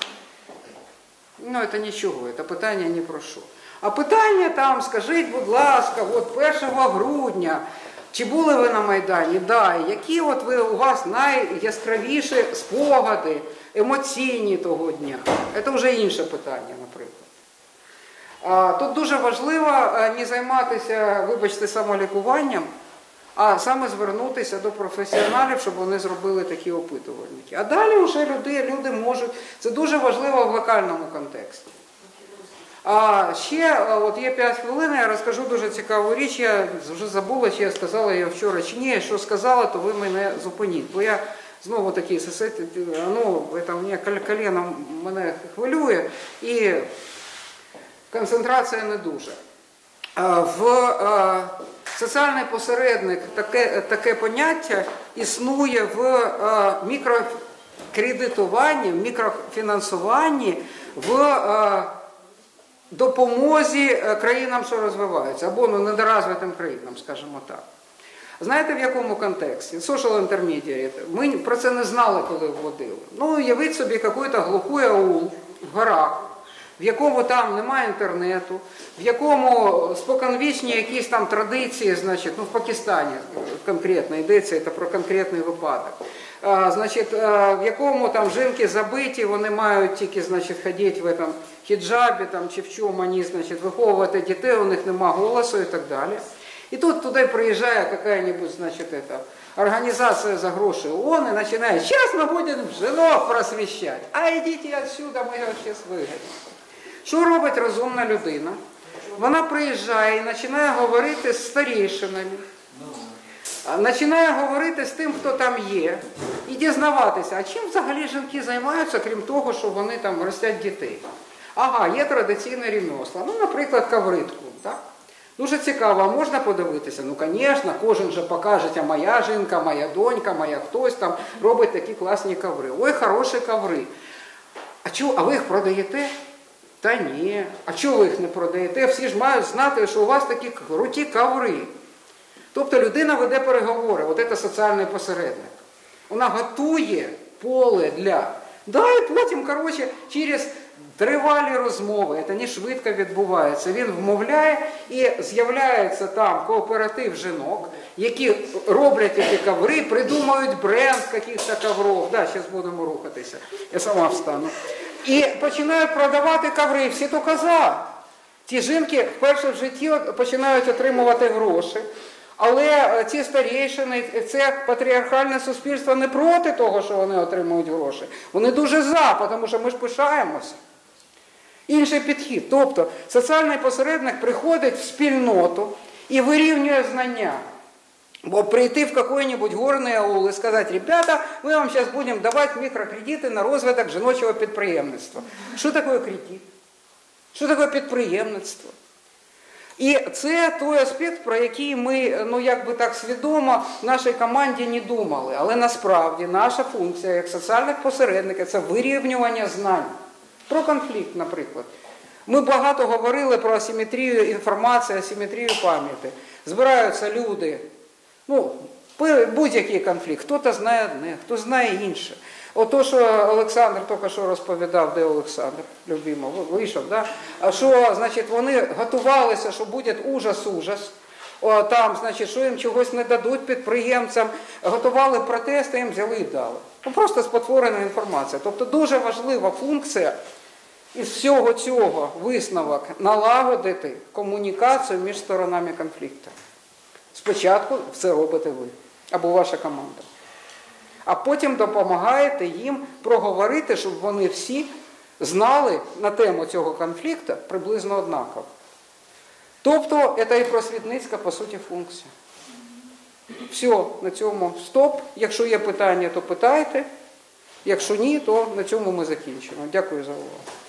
S1: Це нічого, це питання ні про що. А питання там, скажіть, будь ласка, от 1 грудня, чи були ви на Майдані? Да, які у вас найяскравіші спогади, емоційні того дня? Це вже інше питання, наприклад. Тут дуже важливо не займатися, вибачте, самолікуванням, а саме звернутися до професіоналів, щоб вони зробили такі опитувальники. А далі вже люди можуть, це дуже важливо в локальному контексті. А ще, є 5 хвилин, я розкажу дуже цікаву річ, я вже забула, чи я сказала її вчора, чи ні, що сказала, то ви мене зупиніть. Бо я знову такий, коліно мене хвилює, і концентрація не дуже. Соціальний посередник, таке поняття існує в мікрокредитуванні, в мікрофінансуванні, в допомозі країнам, що розвиваються, або недоразвитим країнам, скажімо так. Знаєте, в якому контексті? Social intermediate. Ми про це не знали, коли вводили. Ну, уявіть собі якийсь глухий аул в горах, в якому там немає інтернету, в якому споконвічні якісь там традиції, значить, ну в Пакистані конкретно йдеться, це про конкретний випадок. Значить, в якому там жінки забиті, вони мають тільки, значить, ходити в этом хіджабі там, чи в чому вони, значить, виховувати дітей, у них нема голосу і так далі. І тут туди приїжджає какая-нибудь, значить, организация за гроши ООН и начинает, сейчас мы будем жінок просвіщати, а йдіть отсюда, ми його зараз вигонимо. Що робить розумна людина? Вона приїжджає і починає говорити з старейшинами, починає говорити з тим, хто там є, і дізнаватися, а чим взагалі жінки займаються, крім того, що вони там ростять дітей. Ага, є традиційне ремесло, ну, наприклад, ковритку, так? Дуже цікаво, а можна подивитися? Ну, звісно, кожен же покаже, а моя жінка, моя донька, моя хтось там робить такі класні коври. Ой, хороші коври. А ви їх продаєте? Та ні. А чого ви їх не продаєте? Всі ж мають знати, що у вас такі круті коври. Тобто людина веде переговори, от це соціальний посередник. Вона готує поле для... Да, і потім, коротше, через тривалі розмови, це не швидко відбувається, він вмовляє і з'являється там кооператив жінок, які роблять ці коври, придумують бренд якихось коврів. Да, зараз будемо рухатися, я сама встану. І починають продавати коври, всі тільки за. Ті жінки вперше в житті починають отримувати гроші. Але ці старейшини, це патріархальне суспільство не проти того, що вони отримують гроші. Вони дуже за, тому що ми ж пишаємося. Інший підхід. Тобто соціальний посередник приходить в спільноту і вирівнює знання. Бо прийти в какой-нибудь горний аул і сказати, ребята, ми вам зараз будемо давати мікрокредити на розвиток жіночого підприємництва. Що таке кредит? Що таке підприємництво? І це той аспект, про який ми, ну якби так свідомо, в нашій команді не думали. Але насправді наша функція як соціальних посередників – це вирівнювання знань. Про конфлікт, наприклад. Ми багато говорили про асиметрію інформації, асиметрію пам'яті. Збираються люди, ну, будь-який конфлікт. Хто-то знає одне, хто знає інше. Ото, що Олександр тільки що розповідав, де Олександр, любимо, вийшов, да? А що, значить, вони готувалися, що буде ужас, там, значить, що їм чогось не дадуть підприємцям, готували протести, їм взяли і дали. Ну, просто спотворена інформація. Тобто дуже важлива функція із всього цього висновок налагодити комунікацію між сторонами конфлікту. Спочатку це робите ви або ваша команда. А потім допомагаєте їм проговорити, щоб вони всі знали на тему цього конфлікту приблизно однаково. Тобто, це і просвітницька, по суті, функція. Все, на цьому стоп. Якщо є питання, то питайте. Якщо ні, то на цьому ми закінчимо. Дякую за увагу.